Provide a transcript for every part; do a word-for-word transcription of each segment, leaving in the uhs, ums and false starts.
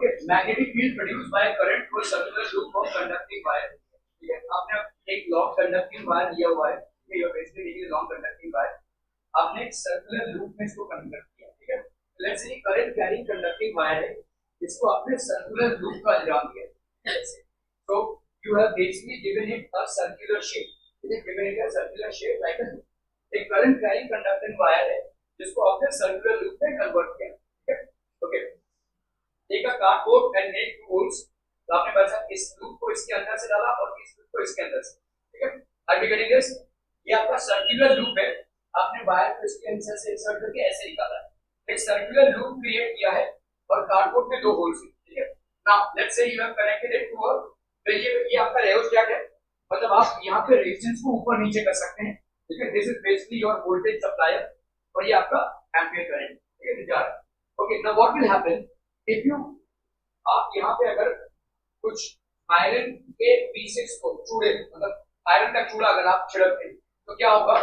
Okay, magnetic field produce by current through circular loop of conducting wire. ठीक है, आपने एक लॉन्ग कंडक्टिंग वायर लिया हुआ है, ये बेसिकली लॉन्ग कंडक्टिंग वायर, आपने एक सर्कुलर लूप में इसको कन्वर्ट किया। ठीक है, let's say current carrying conducting wire है, इसको आपने सर्कुलर लूप का अंजाम दिया। तो you have basically given it a circular shape, ठीक है, given it a circular shape like a एक करंट कैरिंग कंडक्टिंग वायर है जिसको आपने सर्कुलर लूप में कन्वर्ट किया। ठीक है, okay, take a cardboard and make two holes. तो आपने बस इस लूप को इसके अंदर से डाला और इस लूप को इसके अंदर से। ठीक है, आर यू गेटिंग दिस? ये आपका सर्कुलर लूप है, आपने वायर को इसके अंदर से इंसर्ट करके ऐसे निकाला है। एक सर्कुलर लूप क्रिएट किया है और कार्डबोर्ड में दो होल्स हैं। ठीक है, now let's say you have connected it to a, तो ये ये आपका रियोस्टेट है, मतलब आप यहां पे रेजिस्टेंस को ऊपर नीचे कर सकते हैं। ठीक है, this is basically your voltage supplier और ये आपका एम्पियर करंट। ठीक है, जा रहा है। Okay, now what will happen if you, आप यहाँ पे अगर कुछ आयरन के पीसेस को, चूड़े, मतलब आयरन का चूड़ा अगर आप छिड़कते हैं तो क्या होगा?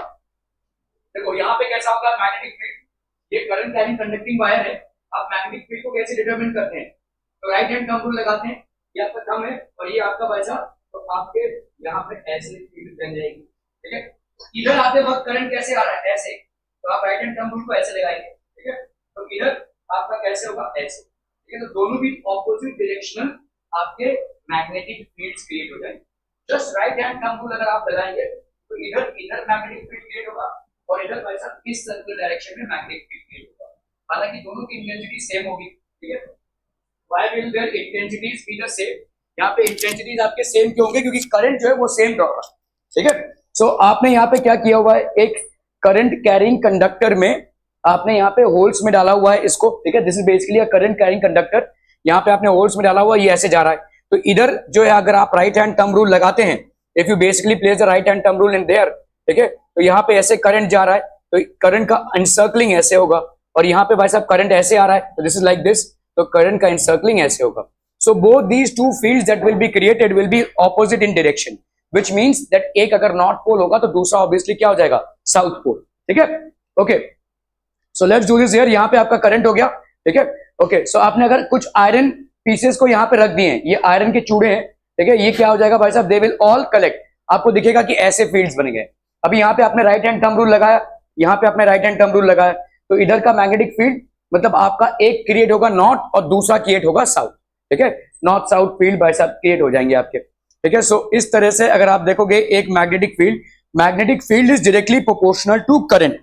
देखो यहाँ पे कैसा होगा मैग्नेटिक फील्ड, ये करंट कैरिंग कंडक्टिंग वायर है, आप मैग्नेटिक फील्ड को कैसे डिटरमिन करते हैं? तो राइट हैंड थंब रूल लगाते हैं, ये आपका थंब है और ये आपका पैसा, तो आपके यहाँ पे ऐसे फील्ड बन जाएगी। ठीक है, इधर आते वक्त करंट कैसे आ रहा है? ऐसे, तो आप राइट हैंड थंब रूल को ऐसे लगाएंगे। ठीक है, तो इधर आपका कैसे होगा? ऐसे। ठीक है, तो दोनों भी ऑपोजिट डायरेक्शनल आपके मैग्नेटिक फील्ड्स क्रिएट हो जाएंगे। Just right hand thumb rule अगर आप लगाएंगे तो इधर इधर मैग्नेटिक फील्ड क्रिएट होगा और इधर पैसा इस सर्कुलर डायरेक्शन में मैग्नेटिक फील्ड क्रिएट होगा, हालांकि दोनों की इंटेंसिटी सेम होगी। ठीक है, why will their intensities be the same? यहाँ पे इंटेंसिटीज आपके सेम क्यों होंगे? क्योंकि करंट जो है वो सेम ड्रॉ रहा है। ठीक है, सो so, आपने यहाँ पे क्या किया हुआ है, एक करंट कैरिंग कंडक्टर में आपने यहाँ पे होल्स में डाला हुआ है इसको। ठीक है, this is basically a current carrying conductor, यहाँ पे आपने होल्स में डाला हुआ है, ये ऐसे जा रहा है। तो इधर जो है अगर आप राइट हैंड थंब रूल लगाते हैं, if you basically place the right hand thumb rule in there, ठीक है, तो यहाँ पे ऐसे करंट जा रहा है, तो करंट का एनसर्कलिंग ऐसे होगा, और यहाँ पे भाई साहब करंट ऐसे आ रहा है, तो दिस इज लाइक दिस, तो करंट का एनसर्कलिंग ऐसे होगा। So both these two fields that will be created will be opposite in direction, which means that एक अगर नॉर्थ पोल होगा तो दूसरा ऑब्वियसली क्या हो जाएगा? South pole. ठीक है, okay, so let's do this here. यहाँ पे आपका करंट हो गया। ठीक है, ओके, सो आपने अगर कुछ आयरन पीसेस को यहाँ पे रख दिए हैं, ये आयरन के चूड़े हैं। ठीक है, ये क्या हो जाएगा भाई साहब? दे विल ऑल कलेक्ट, आपको दिखेगा कि ऐसे फील्ड्स बन गए। अभी यहाँ पे आपने राइट हैंड थंब रूल लगाया, यहाँ पे आपने राइट हैंड थंब रूल लगाया, तो इधर का मैग्नेटिक फील्ड मतलब आपका एक क्रिएट होगा नॉर्थ और दूसरा क्रिएट होगा साउथ। ठीक है, नॉर्थ साउथ फील्ड भाई साहब क्रिएट हो जाएंगे आपके। ठीक है, सो इस तरह से अगर आप देखोगे एक magnetic field, magnetic field is directly proportional to current.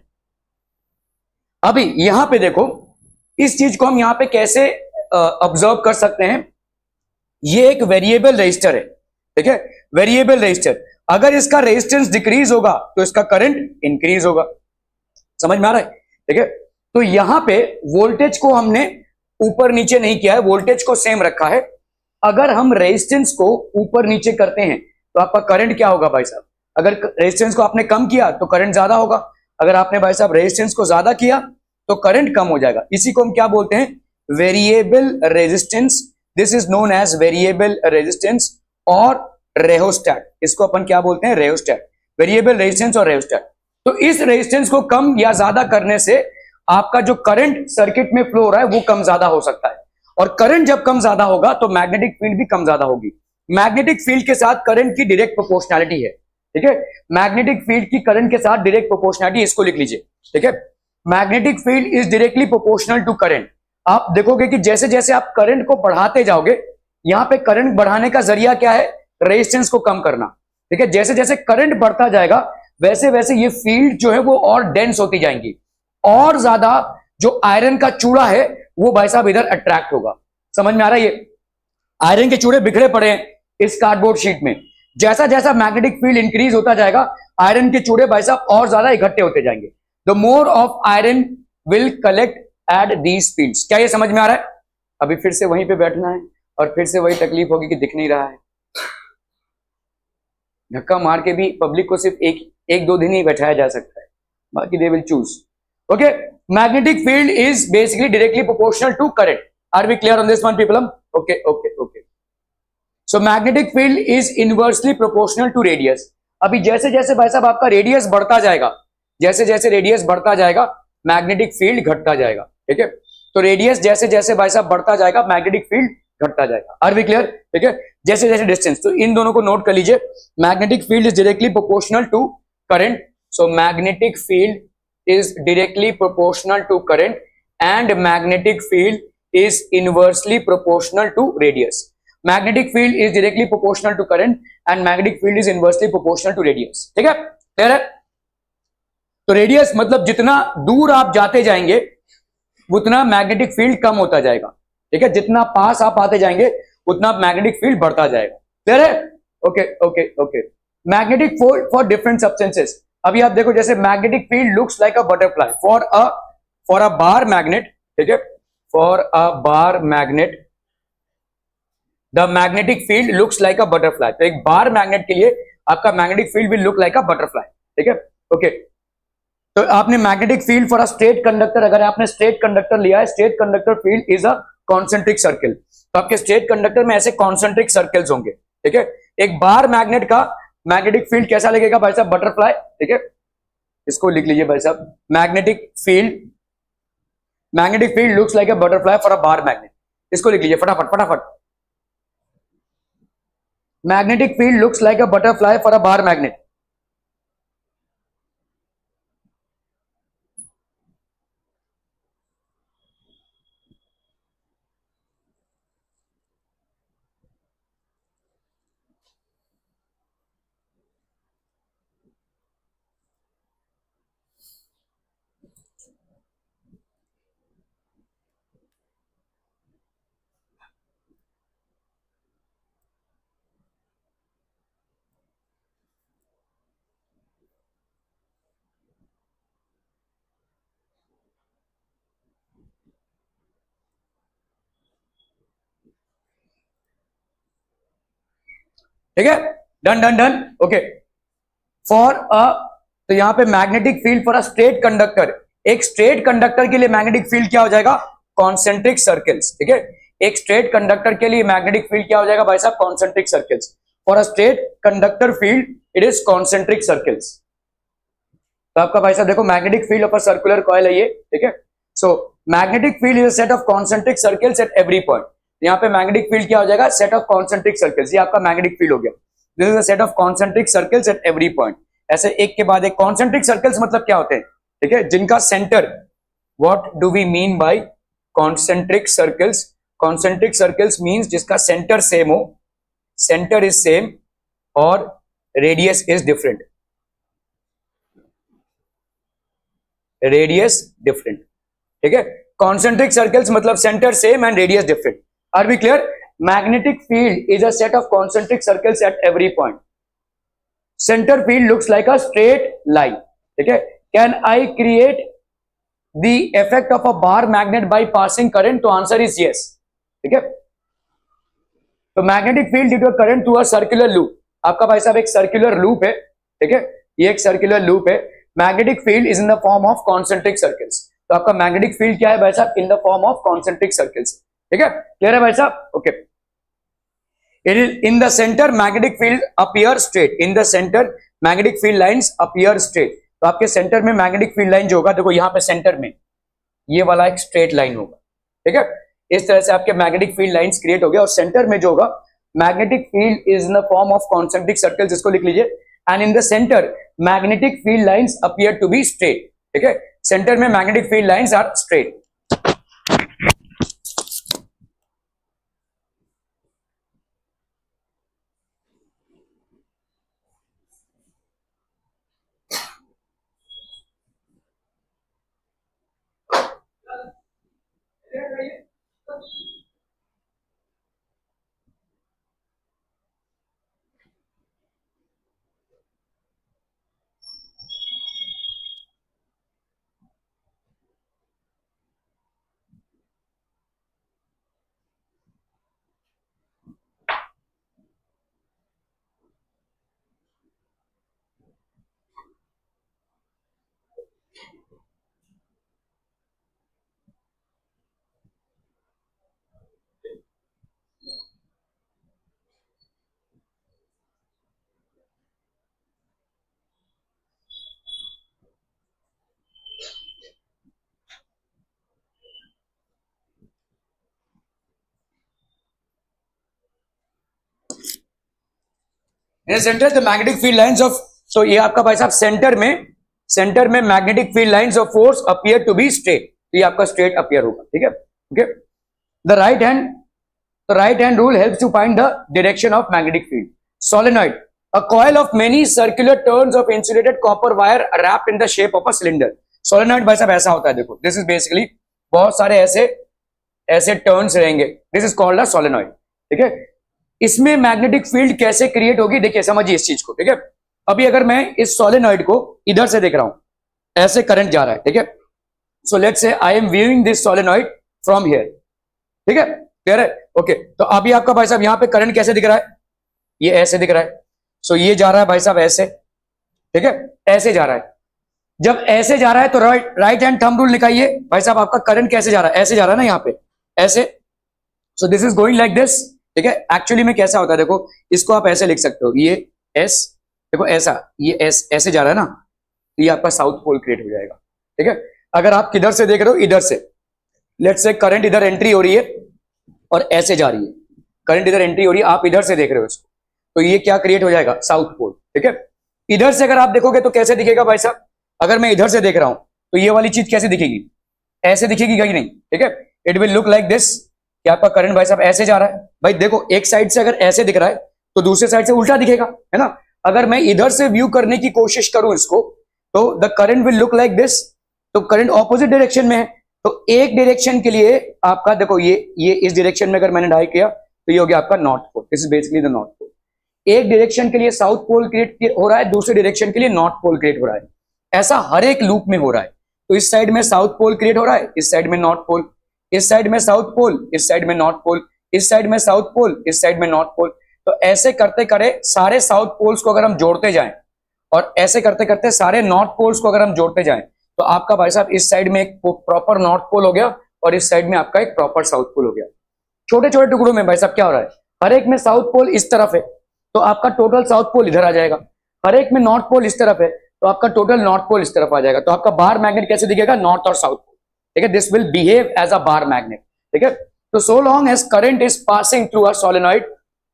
अभी यहां पे देखो, इस चीज को हम यहां पे कैसे ऑब्जर्व कर सकते हैं? ये एक वेरिएबल रेजिस्टर है। ठीक है, वेरिएबल रेजिस्टर, अगर इसका रेजिस्टेंस डिक्रीज होगा तो इसका करंट इंक्रीज होगा। समझ में आ रहा है? ठीक है, तो यहां पे वोल्टेज को हमने ऊपर नीचे नहीं किया है, वोल्टेज को सेम रखा है। अगर हम रेजिस्टेंस को ऊपर नीचे करते हैं तो आपका करंट क्या होगा भाई साहब? अगर रेजिस्टेंस को आपने कम किया तो करंट ज्यादा होगा, अगर आपने भाई साहब रेजिस्टेंस को ज्यादा किया तो करंट कम हो जाएगा। इसी को हम क्या बोलते हैं? Variable resistance. This is known as variable resistance और रेहोस्टैट। इसको अपन क्या बोलते हैं? रेहोस्टैट। वेरिएबल रेजिस्टेंस और रेहोस्टैट। तो इस रेजिस्टेंस को कम या ज्यादा करने से आपका जो करंट सर्किट में फ्लो हो रहा है वो कम ज्यादा हो सकता है, और करंट जब कम ज्यादा होगा तो मैग्नेटिक फील्ड भी कम ज्यादा होगी। मैग्नेटिक फील्ड के साथ करंट की डायरेक्ट प्रोपोर्शनैलिटी है। ठीक है, मैग्नेटिक फील्ड की करंट के साथ डायरेक्ट प्रोपोर्शनैलिटी, इसको लिख लीजिए। ठीक है, magnetic field is directly proportional to current. आप देखोगे कि जैसे जैसे आप करंट को बढ़ाते जाओगे, यहां पे करंट बढ़ाने का जरिया क्या है? रेजिस्टेंस को कम करना। ठीक है, जैसे जैसे करंट बढ़ता जाएगा वैसे वैसे ये फील्ड जो है वो और डेंस होती जाएंगी, और ज्यादा जो आयरन का चूड़ा है वो भाई साहब इधर अट्रैक्ट होगा। समझ में आ रहा है? ये आयरन के चूड़े बिखरे पड़े हैं इस कार्डबोर्ड शीट में, जैसा जैसा मैग्नेटिक फील्ड इंक्रीज होता जाएगा आयरन के चूड़े भाई साहब और ज्यादा इकट्ठे होते जाएंगे। The more of iron will collect at these fields. क्या ये समझ में आ रहा है? अभी फिर से वहीं पे बैठना है और फिर से वही तकलीफ होगी कि दिख नहीं रहा है। धक्का मार के भी पब्लिक को सिर्फ एक एक दो दिन ही बैठाया जा सकता है, बाकी they will choose. Okay, magnetic field is basically directly proportional to current. Are we clear on this one people? Okay okay okay. So magnetic field is inversely proportional to radius. अभी जैसे जैसे भाई साहब आपका रेडियस बढ़ता जाएगा, जैसे जैसे रेडियस बढ़ता जाएगा मैग्नेटिक फील्ड घटता जाएगा। ठीक है, तो रेडियस जैसे जैसे भाई साहब बढ़ता जाएगा मैग्नेटिक फील्ड घटता जाएगा। Are we clear? ठीक है, जैसे जैसे डिस्टेंस, तो इन दोनों को नोट कर लीजिए। Magnetic field is directly proportional to current, so magnetic field is directly proportional to current and magnetic field is inversely proportional to radius. Magnetic field is directly proportional to current and magnetic field is inversely proportional to radius. ठीक है, clear है? तो radius मतलब जितना दूर आप जाते जाएंगे उतना मैग्नेटिक फील्ड कम होता जाएगा। ठीक है, जितना पास आप आते जाएंगे उतना मैग्नेटिक फील्ड बढ़ता जाएगा। क्लियर है? Okay okay okay. Magnetic field for different substances, अभी आप देखो जैसे magnetic field looks like a butterfly for a for a bar magnet. ठीक है, for a bar magnet the magnetic field looks like a butterfly। तो एक bar magnet के लिए आपका magnetic field will look like a butterfly। ठीक है, okay. तो आपने magnetic field for a straight conductor, अगर आपने स्ट्रेट कंडक्टर लिया है, straight conductor field is a concentric circle, तो आपके स्ट्रेट कंडक्टर में ऐसे कॉन्सेंट्रिक सर्कल्स होंगे। ठीक है, एक बार मैग्नेट का मैग्नेटिक फील्ड कैसा लगेगा भाई साहब? बटरफ्लाई। ठीक है, इसको लिख लीजिए भाई साहब, magnetic field magnetic field looks like a butterfly for a bar magnet. इसको लिख लीजिए फटाफट फटाफट, magnetic field looks like a butterfly for a bar magnet. ठीक है, done done done, okay. For a, तो यहां पे magnetic field for a straight conductor, एक स्ट्रेट कंडक्टर के लिए मैग्नेटिक फील्ड क्या हो जाएगा? Concentric circles. ठीक है, एक स्ट्रेट कंडक्टर के लिए मैग्नेटिक फील्ड क्या हो जाएगा भाई साहब? Concentric circles. For a straight conductor field it is concentric circles. तो आपका भाई साहब देखो magnetic field of a circular coil है ये। ठीक है, so magnetic field is a set of concentric circles at every point. यहाँ पे मैग्नेटिक फील्ड क्या हो जाएगा? सेट ऑफ कॉन्सेंट्रिक सर्कल्स, ये आपका मैग्नेटिक फील्ड हो गया। This is a set of concentric circles at every point. ऐसे एक के बाद एक। कॉन्सेंट्रिक सर्कल्स मतलब क्या होते हैं? ठीक है, जिनका centre, what do we mean by concentric circles? Concentric circles means जिसका सेंटर सेम हो, सेंटर इज सेम और radius is different, radius different. ठीक है, कॉन्सेंट्रिक सर्कल्स मतलब centre same and radius different. Are we clear? Magnetic field is a set of concentric circles at every point. Centre field looks like a straight line. ठीक है, can I create the effect of a bar magnet by passing current? तो answer is yes. ठीक है, तो magnetic field due to current through a circular loop, आपका भाई साहब एक सर्कुलर लूप है। ठीक है, ये एक सर्कुलर लूप है। Magnetic field is in the form of concentric circles, तो आपका मैग्नेटिक फील्ड क्या है भाई साहब? In the form of concentric circles. ठीक है, क्लियर है भाई साहब? Okay. It is in the centre magnetic field appear straight, in the centre magnetic field lines appear straight. तो आपके सेंटर में मैग्नेटिक फील्ड लाइन जो होगा, देखो यहां पे सेंटर में ये वाला एक स्ट्रेट लाइन होगा। ठीक है, इस तरह से आपके मैग्नेटिक फील्ड लाइंस क्रिएट हो गया और सेंटर में जो होगा magnetic field is in the form of concentric circles, इसको लिख लीजिए। And in the centre magnetic field lines appear to be straight. ठीक है, सेंटर में magnetic field lines are straight. In centre the magnetic field lines of, so ये आपका भाई साहब सेंटर में सेंटर में magnetic field lines of force appear to be straight, ये आपका स्ट्रेट अपीयर होगा, ठीक है। Okay, the right hand the right hand rule helps to find the direction of magnetic field. Solenoid, a coil of many circular turns of insulated copper wire wrapped in the shape of a cylinder। Solenoid भाई साहब ऐसा होता है, देखो this is basically बहुत सारे ऐसे ऐसे टर्न्स रहेंगे, this is called a solenoid, ठीक है। इसमें मैग्नेटिक फील्ड कैसे क्रिएट होगी, देखिए समझिए इस चीज को, ठीक है। अभी अगर मैं इस सोलेनॉइड को इधर से देख रहा हूं, ऐसे करंट जा रहा है, ठीक है। So let's say I am viewing this solenoid from here, ठीक है, क्लियर है। ओके, तो अभी आपका भाई साहब यहां पे करंट कैसे दिख रहा है, ये ऐसे दिख रहा है। सो so, ये जा रहा है भाई साहब ऐसे, ठीक है, ऐसे जा रहा है। जब ऐसे जा रहा है तो right right hand thumb rule निकालिए भाई साहब, आपका करंट कैसे जा रहा है, ऐसे जा रहा है ना यहाँ पे, ऐसे। So this is going like this, ठीक है। एक्चुअली में कैसा होता है, देखो इसको आप ऐसे लिख सकते हो, ये एस, देखो ऐसा, ये एस ऐसे जा रहा है ना, तो ये आपका साउथ पोल क्रिएट हो जाएगा, ठीक है। अगर आप किधर से देख रहे हो, इधर से, लेट्स से करंट इधर एंट्री हो रही है और ऐसे जा रही है, करंट इधर एंट्री हो रही है, आप इधर से देख रहे हो इसको, तो ये क्या क्रिएट हो जाएगा, साउथ पोल, ठीक है। इधर से अगर आप देखोगे तो कैसे दिखेगा भाई साहब, अगर मैं इधर से देख रहा हूं तो ये वाली चीज कैसे दिखेगी, ऐसे दिखेगी कहीं नहीं, ठीक है। It will look like this, कि आपका करंट भाई साहब ऐसे जा रहा है। भाई देखो एक साइड से अगर ऐसे दिख रहा है तो दूसरे साइड से उल्टा दिखेगा, है ना। अगर मैं इधर से व्यू करने की कोशिश करूं इसको, तो the current will look like this, तो करंट ऑपोजिट डायरेक्शन में है। तो एक डायरेक्शन के लिए आपका देखो ये ये इस डायरेक्शन में अगर मैंने डाई किया तो ये हो गया आपका north pole, this is basically the north pole. एक डायरेक्शन के लिए साउथ पोल क्रिएट हो रहा है, दूसरे डायरेक्शन के लिए नॉर्थ पोल क्रिएट हो रहा है, ऐसा हर एक लूप में हो रहा है। तो इस साइड में साउथ पोल क्रिएट हो रहा है, इस साइड में नॉर्थ पोल, इस साइड में साउथ पोल, इस साइड में नॉर्थ पोल, इस साइड में साउथ पोल, इस साइड में नॉर्थ पोल। तो ऐसे करते करे सारे साउथ पोल्स को अगर हम जोड़ते जाएं और ऐसे करते करते सारे नॉर्थ पोल्स को अगर हम जोड़ते जाएं तो आपका भाई साहब इस साइड में एक प्रॉपर नॉर्थ पोल हो गया और इस साइड में आपका एक प्रॉपर साउथ पोल हो गया। छोटे छोटे टुकड़ों में भाई साहब क्या हो रहा है, हर एक में साउथ पोल इस तरफ है तो आपका टोटल साउथ पोल इधर आ जाएगा, हर एक में नॉर्थ पोल इस तरफ है तो आपका टोटल नॉर्थ पोल इस तरफ आ जाएगा। तो आपका बार मैग्नेट कैसे दिखेगा, नॉर्थ और साउथ पोल, ठीक है। This will behave as a bar magnet, ठीक है। तो so long as current is passing through a solenoid,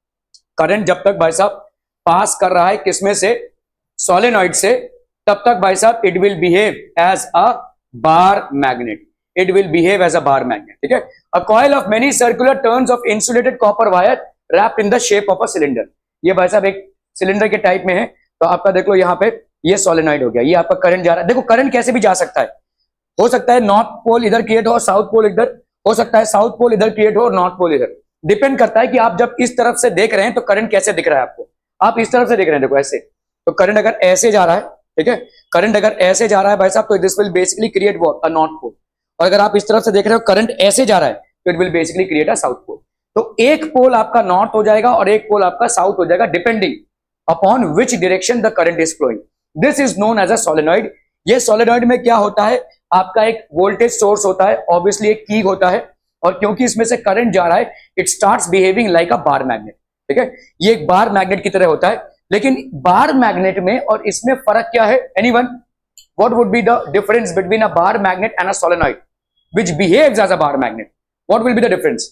current जब तक भाई साहब पास कर रहा है किसमें से, सोलेनॉइड से, तब तक भाई साहब it will behave as a bar magnet, it will behave as a bar magnet, ठीक है। A coil of many circular turns of insulated copper wire wrapped in the shape of a cylinder. ये भाई साहब एक cylinder के type में है, तो आपका देख लो यहाँ पे ये सोलेनॉइड हो गया, ये आपका करंट जा रहा है। देखो करंट कैसे भी जा सकता है, हो सकता है नॉर्थ पोल इधर क्रिएट हो और साउथ पोल इधर, हो सकता है साउथ पोल इधर क्रिएट हो और नॉर्थ पोल इधर, डिपेंड करता है कि आप जब इस तरफ से देख रहे हैं तो करंट कैसे दिख रहा है आपको। आप इस तरफ से देख रहे हैं देखो ऐसे, तो करंट अगर ऐसे जा रहा है, ठीक है, करंट अगर ऐसे जा रहा है भाई साहब तो this will basically create what, a north pole. और अगर आप इस तरफ से देख रहे हो करंट ऐसे जा रहा है तो it will basically create a south pole. तो एक पोल आपका नॉर्थ हो जाएगा और एक पोल आपका साउथ हो जाएगा, depending upon which direction the current is flowing. This is known as a solenoid. ये सोलेनॉइड में क्या होता है, आपका एक वोल्टेज सोर्स होता है, ऑब्वियसली एक की होता है, और क्योंकि इसमें से करंट जा रहा है it starts behaving like a bar magnet, ठीक है। ये एक बार मैग्नेट की तरह होता है, लेकिन बार मैग्नेट में और इसमें फर्क क्या है, anyone, what would be the difference between a bar magnet and a solenoid which behaves as a bar magnet, what will be the difference,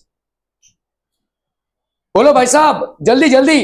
बोलो भाई साहब जल्दी जल्दी।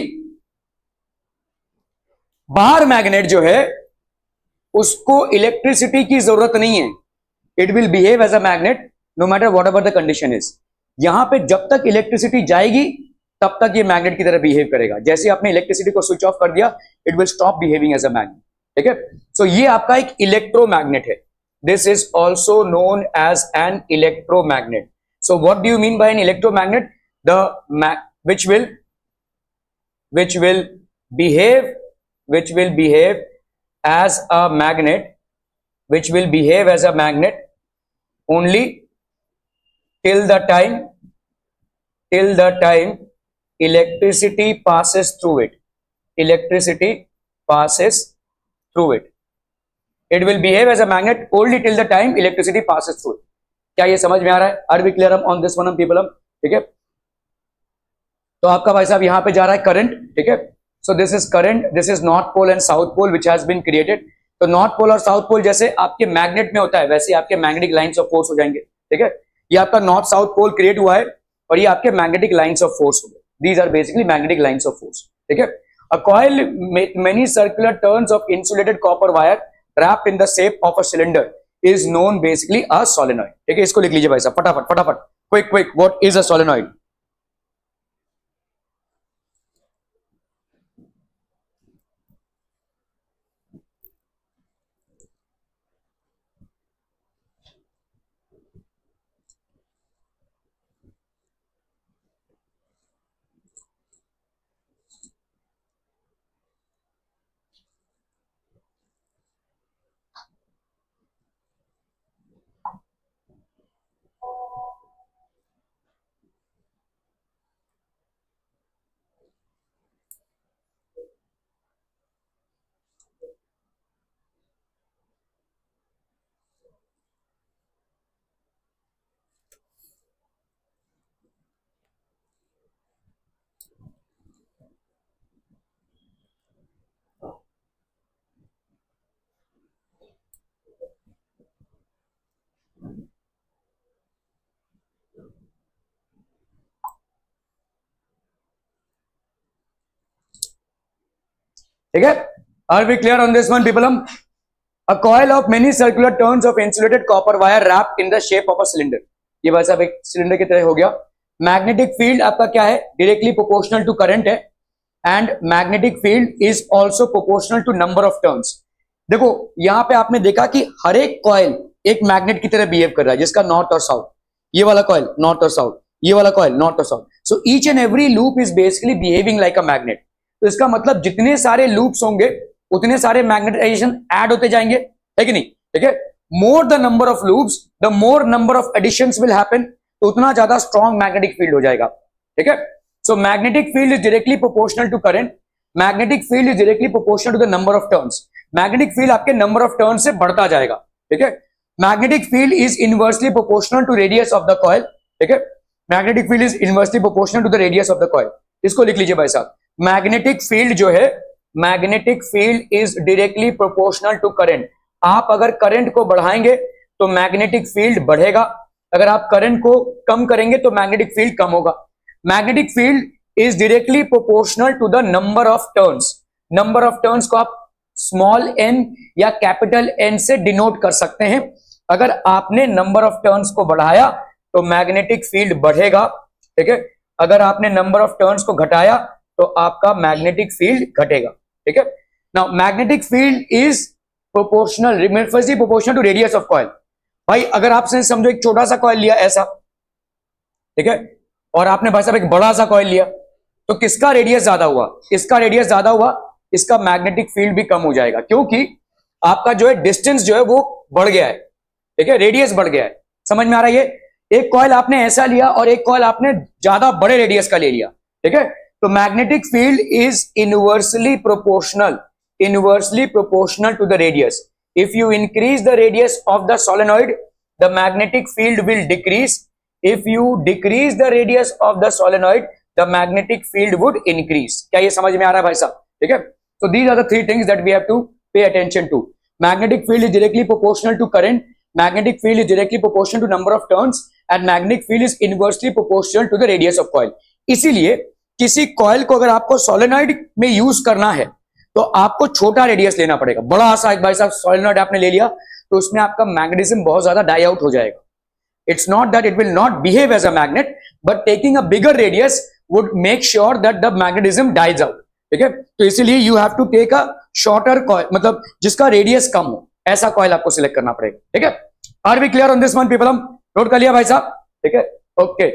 बार मैग्नेट जो है उसको इलेक्ट्रिसिटी की जरूरत नहीं है, it will behave as a magnet no matter whatever the condition is. यहां पे जब तक इलेक्ट्रिसिटी जाएगी तब तक ये मैग्नेट की तरह बिहेव करेगा, जैसे आपने इलेक्ट्रिसिटी को स्विच ऑफ कर दिया it will stop behaving as a magnet, ठीक है। सो ये आपका एक इलेक्ट्रोमैग्नेट है, this is also known as an electromagnet. So what do you mean by an electromagnet, the which will which will behave which will behave as a magnet which will behave as a magnet only till the time till the time electricity passes through it, electricity passes through it, it will behave as a magnet only till the time electricity passes through it। क्या ये समझ में आ रहा है, are we clear on this one people, ठीक है। तो आपका भाई साहब यहां पे जा रहा है करंट, ठीक है। So this is current, this is north pole and south pole which has been created. तो नॉर्थ पोल और साउथ पोल जैसे आपके मैग्नेट में होता है वैसे आपके मैग्नेटिक लाइंस ऑफ फोर्स हो जाएंगे, ठीक है। ये आपका नॉर्थ साउथ पोल क्रिएट हुआ है और ये आपके मैग्नेटिक लाइंस ऑफ फोर्स हो गए, these are basically magnetic lines of force, ठीक है। A coil many circular turns of insulated copper wire wrapped in the shape of a cylinder is known basically a solenoid. ठीक है, इसको लिख लीजिए भाई साहब फटाफट फटाफट, quick quick, what is a solenoid? ठीक है, are we clear on this one people? हम a coil of many circular turns of insulated copper wire wrapped in the shape of a cylinder, ये बस अब एक सिलेंडर की तरह हो गया। मैग्नेटिक फील्ड आपका क्या है? डायरेक्टली प्रोपोर्शनल टू करंट है, and magnetic field is also proportional to number of turns. देखो यहां पे आपने देखा कि हर एक कॉइल एक मैग्नेट की तरह बिहेव कर रहा है, जिसका नॉर्थ और साउथ, ये वाला कॉइल नॉर्थ और साउथ, ये वाला कॉइल नॉर्थ और south. So each and every loop is basically behaving like a magnet. तो इसका मतलब जितने सारे लूप्स होंगे उतने सारे मैग्नेटाइजेशन ऐड होते जाएंगे, है कि नहीं? ठीक है, more the number of loops the more number of additions will happen, तो उतना ज्यादा स्ट्रॉन्ग मैग्नेटिक फील्ड हो जाएगा। ठीक है, so magnetic field is directly proportional to current, magnetic field is directly proportional to the number of turns. Magnetic field आपके number of turn से बढ़ता जाएगा। ठीक है, magnetic field is inversely proportional to radius of the coil. ठीक है, magnetic field is inversely proportional to the radius of the coil. इसको लिख लीजिए भाई साहब, मैग्नेटिक फील्ड जो है, magnetic field is directly proportional to current. आप अगर करंट को बढ़ाएंगे तो मैग्नेटिक फील्ड बढ़ेगा, अगर आप करंट को कम करेंगे तो मैग्नेटिक फील्ड कम होगा। Magnetic field is directly proportional to the number of turns. Number of turns को आप स्मॉल एन या कैपिटल एन से डिनोट कर सकते हैं। अगर आपने नंबर ऑफ टर्न्स को बढ़ाया तो मैग्नेटिक फील्ड बढ़ेगा। ठीक है, अगर आपने नंबर ऑफ टर्न्स को घटाया तो आपका मैग्नेटिक फील्ड घटेगा। ठीक है, now magnetic field is proportional, reversely proportional to radius of coil. भाई अगर आपसे समझो एक छोटा सा कॉइल लिया ऐसा, ठीक है, और आपने भाई साहब एक बड़ा सा कॉइल लिया, तो किसका रेडियस ज्यादा हुआ? इसका रेडियस ज्यादा हुआ, इसका मैग्नेटिक फील्ड भी कम हो जाएगा, क्योंकि आपका जो है डिस्टेंस जो है वो बढ़ गया है। ठीक है, रेडियस बढ़ गया है। समझ में आ रहा है? ये एक कॉइल आपने ऐसा लिया और एक कॉइल आपने ज्यादा बड़े रेडियस का ले लिया। ठीक है, तो magnetic field is inversely proportional, inversely proportional to the radius. If you increase the radius of the solenoid the magnetic field will decrease, if you decrease the radius of the solenoid the magnetic field would increase. क्या ये समझ में आ रहा है भाई साहब? ठीक है, so these are the three things that we have to pay attention to. Magnetic field is directly proportional to current, magnetic field is directly proportional to number of turns, and magnetic field is inversely proportional to the radius of coil. इसीलिए किसी coil को अगर आपको solenoid में use करना है तो आपको छोटा रेडियस लेना पड़ेगा। बड़ा सा एक भाई साहब सोलेनॉइड आपने ले लिया तो उसमें आपका मैग्नेटिज्म बहुत ज्यादा डाई आउट हो जाएगा। It's not that it will not behave as a magnet, but taking a bigger radius would make sure that the magnetism dies out. ठीक है, तो इसीलिए you have to take a shorter coil, मतलब जिसका radius कम हो, ऐसा coil आपको select करना पड़ेगा। ठीक है, are we clear on this one people? हम नोट कर लिया भाई साहब? ठीक है, okay.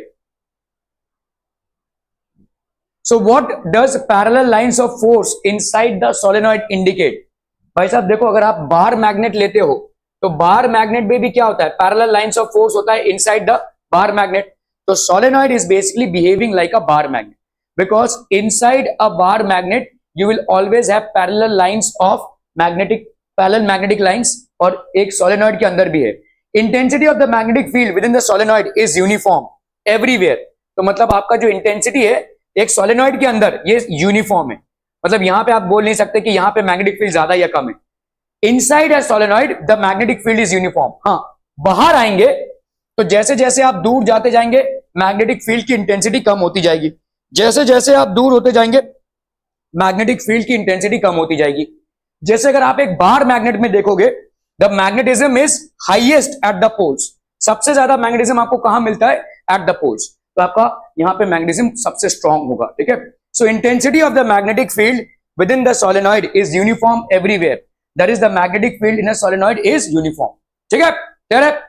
So what does parallel lines of force inside the solenoid indicate? भाई साहब देखो, अगर आप बार मैग्नेट लेते हो तो बार मैग्नेट में भी क्या होता है? पैरेलल लाइंस ऑफ फोर्स होता है इनसाइड द बार मैग्नेट। तो solenoid is basically behaving like a bar magnet, because inside a bar magnet you will always have parallel lines of magnetic parallel magnetic lines, और एक solenoid के अंदर भी है। intensity of the magnetic field within the solenoid is uniform everywhere। तो मतलब आपका जो intensity है एक solenoid के अंदर ये uniform है, मतलब यहां पे आप बोल नहीं सकते कि यहां पे magnetic field ज्यादा या कम है। inside a solenoid the magnetic field is uniform। हाँ, बाहर आएंगे तो जैसे जैसे आप दूर जाते जाएंगे मैग्नेटिक फील्ड की इंटेंसिटी कम होती जाएगी, जैसे जैसे आप दूर होते जाएंगे मैग्नेटिक फील्ड की इंटेंसिटी कम होती जाएगी। जैसे अगर आप एक बार मैग्नेट में देखोगे, the magnetism is highest at the poles, सबसे ज्यादा मैग्नेटिज्म आपको कहां मिलता है? At the poles. तो आपका यहां पे मैग्नेटिज्म सबसे स्ट्रांग होगा, ठीक है। So intensity of the magnetic field within the solenoid is uniform everywhere, that is the magnetic field in a solenoid is uniform, ठीक है, क्लियर है।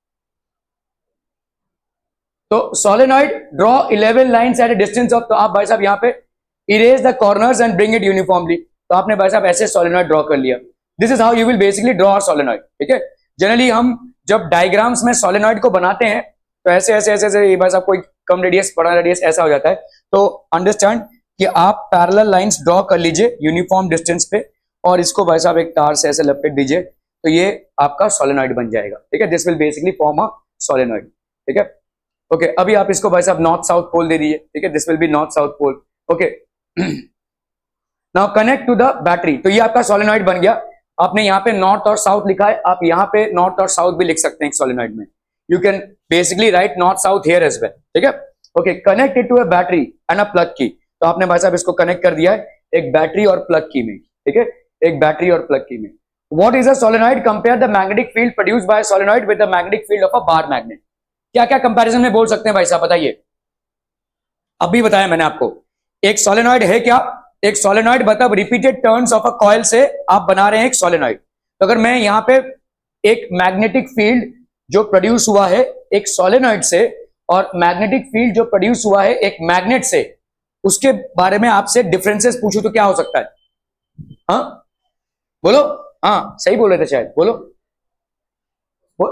तो solenoid draw eleven lines at a distance of, तो आप भाई साहब यहां पे erase the corners and bring it uniformly, तो आपने भाई साहब ऐसे सोलेनॉइड ड्रॉ कर लिया। This is how you will basically draw a solenoid, ठीक है। जनरली हम जब डायग्राम्स में सोलेनॉइड को बनाते हैं तो ऐसे ऐसे ऐसे ऐसे भाई साहब कोई कम रेडियस बड़ा रेडियस ऐसा हो जाता है। तो अंडरस्टैंड कि आप पैरेलल लाइंस ड्रॉ कर लीजिए यूनिफॉर्म डिस्टेंस पे और इसको भाई साहब एक तार से ऐसे लपेट दीजिए, तो ये आपका सोलेनॉइड बन जाएगा, ठीक है। This will basically form a solenoid, ठीक है। ओके okay, अभी आप इसको भाई साहब नॉर्थ साउथ पोल दे दीजिए, ठीक है। This will be north south pole, okay. Now connect to the battery, तो ये आपका सोलेनॉइड बन गया। आपने यहाँ पे नॉर्थ और साउथ लिखा है, आप यहाँ पे नॉर्थ और साउथ भी लिख सकते हैं एक सोलेनॉइड में। You can basically write north south here as well, ठीक है। Okay, connect it to a battery and a plug key, तो आपने भाई साहब इसको कनेक्ट कर दिया है एक बैटरी और प्लग की में, ठीक है, एक बैटरी और प्लग की में। What is a solenoid? Compare the magnetic field produced by solenoid with the magnetic field of a bar magnet. क्या क्या कंपैरिजन में बोल सकते हैं भाई साहब, बताइए। अभी बताया मैंने आपको, एक सोलेनॉइड है क्या? एक सोलेनॉइड मतलब repeated turns of a coil से आप बना रहे हैं एक सोलेनॉइड। तो अगर मैं यहां पे एक मैग्नेटिक फील्ड जो प्रोड्यूस हुआ है एक सोलेनॉइड से और मैग्नेटिक फील्ड जो प्रोड्यूस हुआ है एक मैग्नेट से, उसके बारे में आपसे डिफरेंसेस पूछूं तो क्या हो सकता है? हाँ बोलो, हाँ सही बोल रहे थे शायद, बोलो बोल।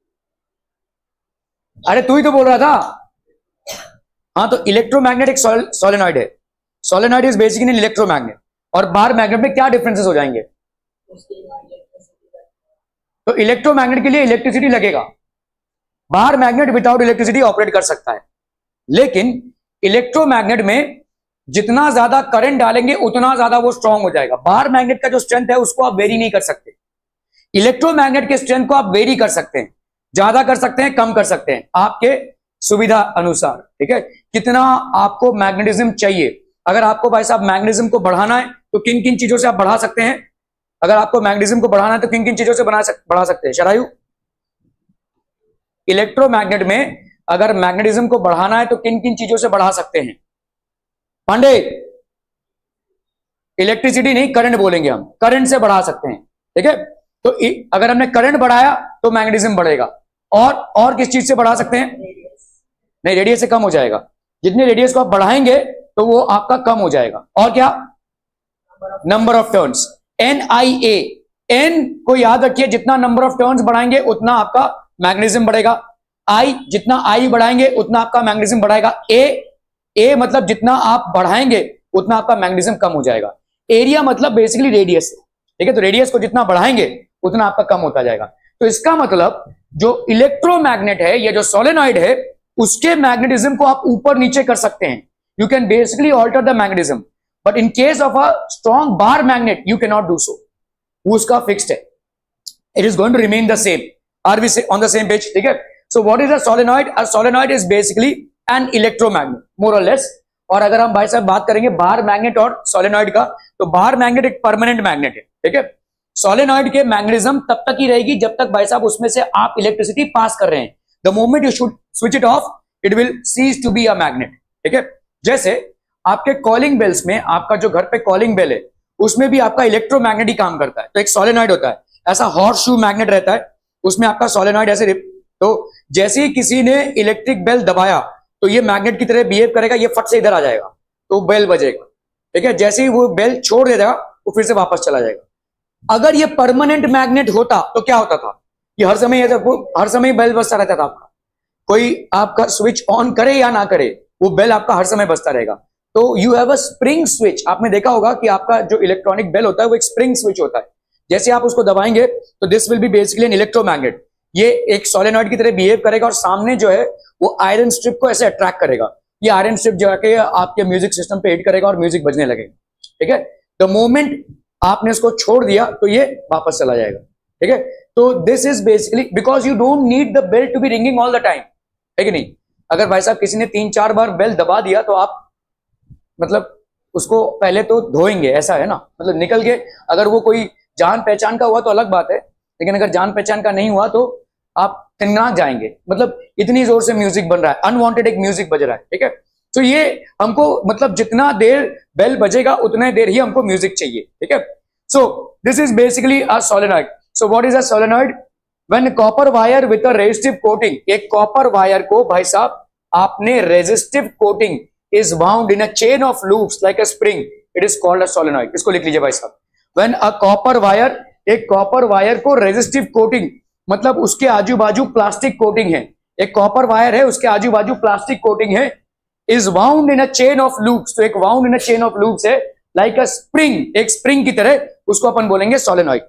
अरे तू ही तो बोल रहा था। हाँ, तो इलेक्ट्रोमैग्नेटिक सोलेनॉइड है। सोलेनॉइड इज बेसिकली इलेक्ट्रोमैग्नेट, और बार मैग्नेट में क्या डिफरेंसेस हो जाएंगे? तो इलेक्ट्रोमैग्नेट के लिए इलेक्ट्रिसिटी लगेगा, bar magnet without electricity operate कर सकता है। लेकिन इलेक्ट्रोमैग्नेट में जितना ज्यादा करंट डालेंगे उतना ज्यादा वो स्ट्रांग हो जाएगा। बार मैग्नेट का जो स्ट्रेंथ है उसको आप वेरी नहीं कर सकते, इलेक्ट्रोमैग्नेट के स्ट्रेंथ को आप वेरी कर सकते हैं, ज्यादा कर सकते हैं, कम कर सकते हैं, आपके सुविधा अनुसार, ठीक है। कितना आपको मैग्नेटिज्म चाहिए? अगर आपको भाई साहब मैग्नेटिज्म को बढ़ाना है तो किन किन चीजों से आप बढ़ा सकते हैं? अगर आपको मैग्नेटिज्म को बढ़ाना है तो किन किन चीजों से बना सक, बढ़ा सकते हैं शरायु? इलेक्ट्रोमैग्नेट में अगर मैग्नेटिज्म को बढ़ाना है तो किन किन चीजों से बढ़ा सकते हैं? पांडे, इलेक्ट्रिसिटी नहीं, करंट बोलेंगे हम, करंट से बढ़ा सकते हैं, ठीक है। तो अगर हमने करंट बढ़ाया तो मैग्नेटिज्म बढ़ेगा। और और किस चीज से बढ़ा सकते हैं? नहीं, रेडियस से कम हो जाएगा। जितने रेडियस को आप बढ़ाएंगे तो वो आपका कम हो जाएगा। और क्या? Number of turns, N I A, N को याद रखिए, जितना नंबर ऑफ टर्न्स बढ़ाएंगे उतना आपका मैग्नेटिज्म बढ़ेगा। आई, जितना आई बढ़ाएंगे उतना आपका मैग्नेटिज्म बढ़ाएगा। ए, ए मतलब जितना आप बढ़ाएंगे उतना आपका मैग्नेटिज्म कम हो जाएगा। एरिया मतलब बेसिकली रेडियस, ठीक है। तो रेडियस को जितना बढ़ाएंगे उतना आपका कम होता जाएगा। तो इसका मतलब जो इलेक्ट्रोमैग्नेट है, ये जो सोलेनॉइड है, उसके मैग्नेटिज्म को आप ऊपर नीचे कर सकते हैं। You can basically alter the magnetism, but in case of a strong bar magnet you can not do so, उसका फिक्स्ड है, it is going to remain the same. Are we on the same page, ठीक है। So what is a solenoid? A solenoid is basically an electromagnet more or less. और अगर हम भाई साहब बात करेंगे बार मैग्नेट और सोलेनॉइड का, तो बार मैग्नेट एक परमानेंट मैग्नेट है, ठीक है। सोलेनॉइड के मैग्नेटिज्म तब तक ही रहेगी जब तक भाई साहब उसमें से आप इलेक्ट्रिसिटी पास कर रहे हैं। The moment you should switch it off it will cease to be a magnet, ठीक है। जैसे आपके कॉलिंग बेल्स में, आपका जो घर पे कॉलिंग बेल है उसमें भी आपका इलेक्ट्रोमैग्नेट ही काम करता है। तो एक सोलेनॉइड होता है, ऐसा हॉर्स शू मैग्नेट रहता है, उसमें आपका सोलेनॉइड ऐसे, तो जैसे ही किसी ने इलेक्ट्रिक बेल दबाया तो ये मैग्नेट की तरह बिहेव करेगा, ये फट से इधर आ जाएगा तो बेल बजेगा, ठीक है। जैसे ही वो बेल छोड़ देगा वो फिर से वापस चला जाएगा। अगर ये परमानेंट मैग्नेट होता तो क्या होता था? ये हर समय हर समय बेल बजता रहता था आपका, कोई आपका स्विच ऑन करे या ना करे वो बेल आपका हर समय बजता रहेगा। तो you have a spring switch. आपने देखा होगा कि आपका जो इलेक्ट्रॉनिक बेल होता है वो एक स्प्रिंग स्विच होता है। जैसे आप उसको दबाएंगे तो this will be basically an electromagnet, ये एक सोलेनॉइड की तरह बिहेव करेगा और सामने जो है वो आयरन स्ट्रिप को ऐसे अट्रैक्ट करेगा। ये आयरन स्ट्रिप जाके आपके म्यूजिक सिस्टम पे हिट करेगा और म्यूजिक बजने लगेगा, ठीक है। द मोमेंट आपने इसको छोड़ दिया तो ये वापस चला जाएगा, ठीक है। तो this is basically because you don't need the bell to be ringing all the time, है कि नहीं। अगर भाई साहब किसी ने तीन चार बार बेल दबा दिया तो आप मतलब उसको पहले तो धोएंगे, ऐसा है ना, मतलब निकल के अगर वो कोई जान पहचान का हुआ तो अलग बात है, लेकिन अगर जान पहचान का नहीं हुआ तो आप तिनना जाएंगे, मतलब इतनी जोर से म्यूजिक बन रहा है, अनवांटेड एक म्यूजिक बज रहा है, ठीक है। तो ये हमको मतलब जितना देर बेल बजेगा उतने देर ही हमको म्यूजिक चाहिए, ठीक है। So this is basically a solenoid. So what is a solenoid? When copper wire with a resistive coating, एक कॉपर वायर को भाई साहब आपने resistive coating is bound in a chain of loops like a spring, it is called a solenoid. इसको लिख लीजिए भाई साहब। व्हेन अ कॉपर वायर, एक कॉपर वायर को रेजिस्टिव कोटिंग मतलब उसके आजू बाजू प्लास्टिक कोटिंग है, एक कॉपर वायर है उसके आजू बाजू प्लास्टिक कोटिंग है, is wound in a chain of loops, तो एक wound in a chain of loops है लाइक अ स्प्रिंग, एक स्प्रिंग की तरह, उसको अपन बोलेंगे solenoid.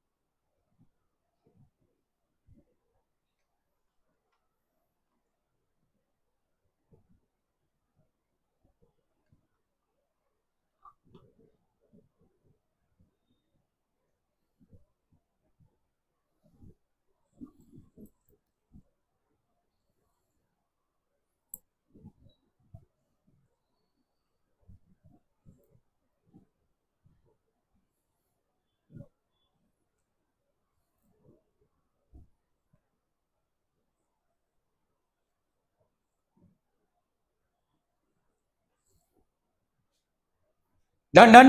Done, done.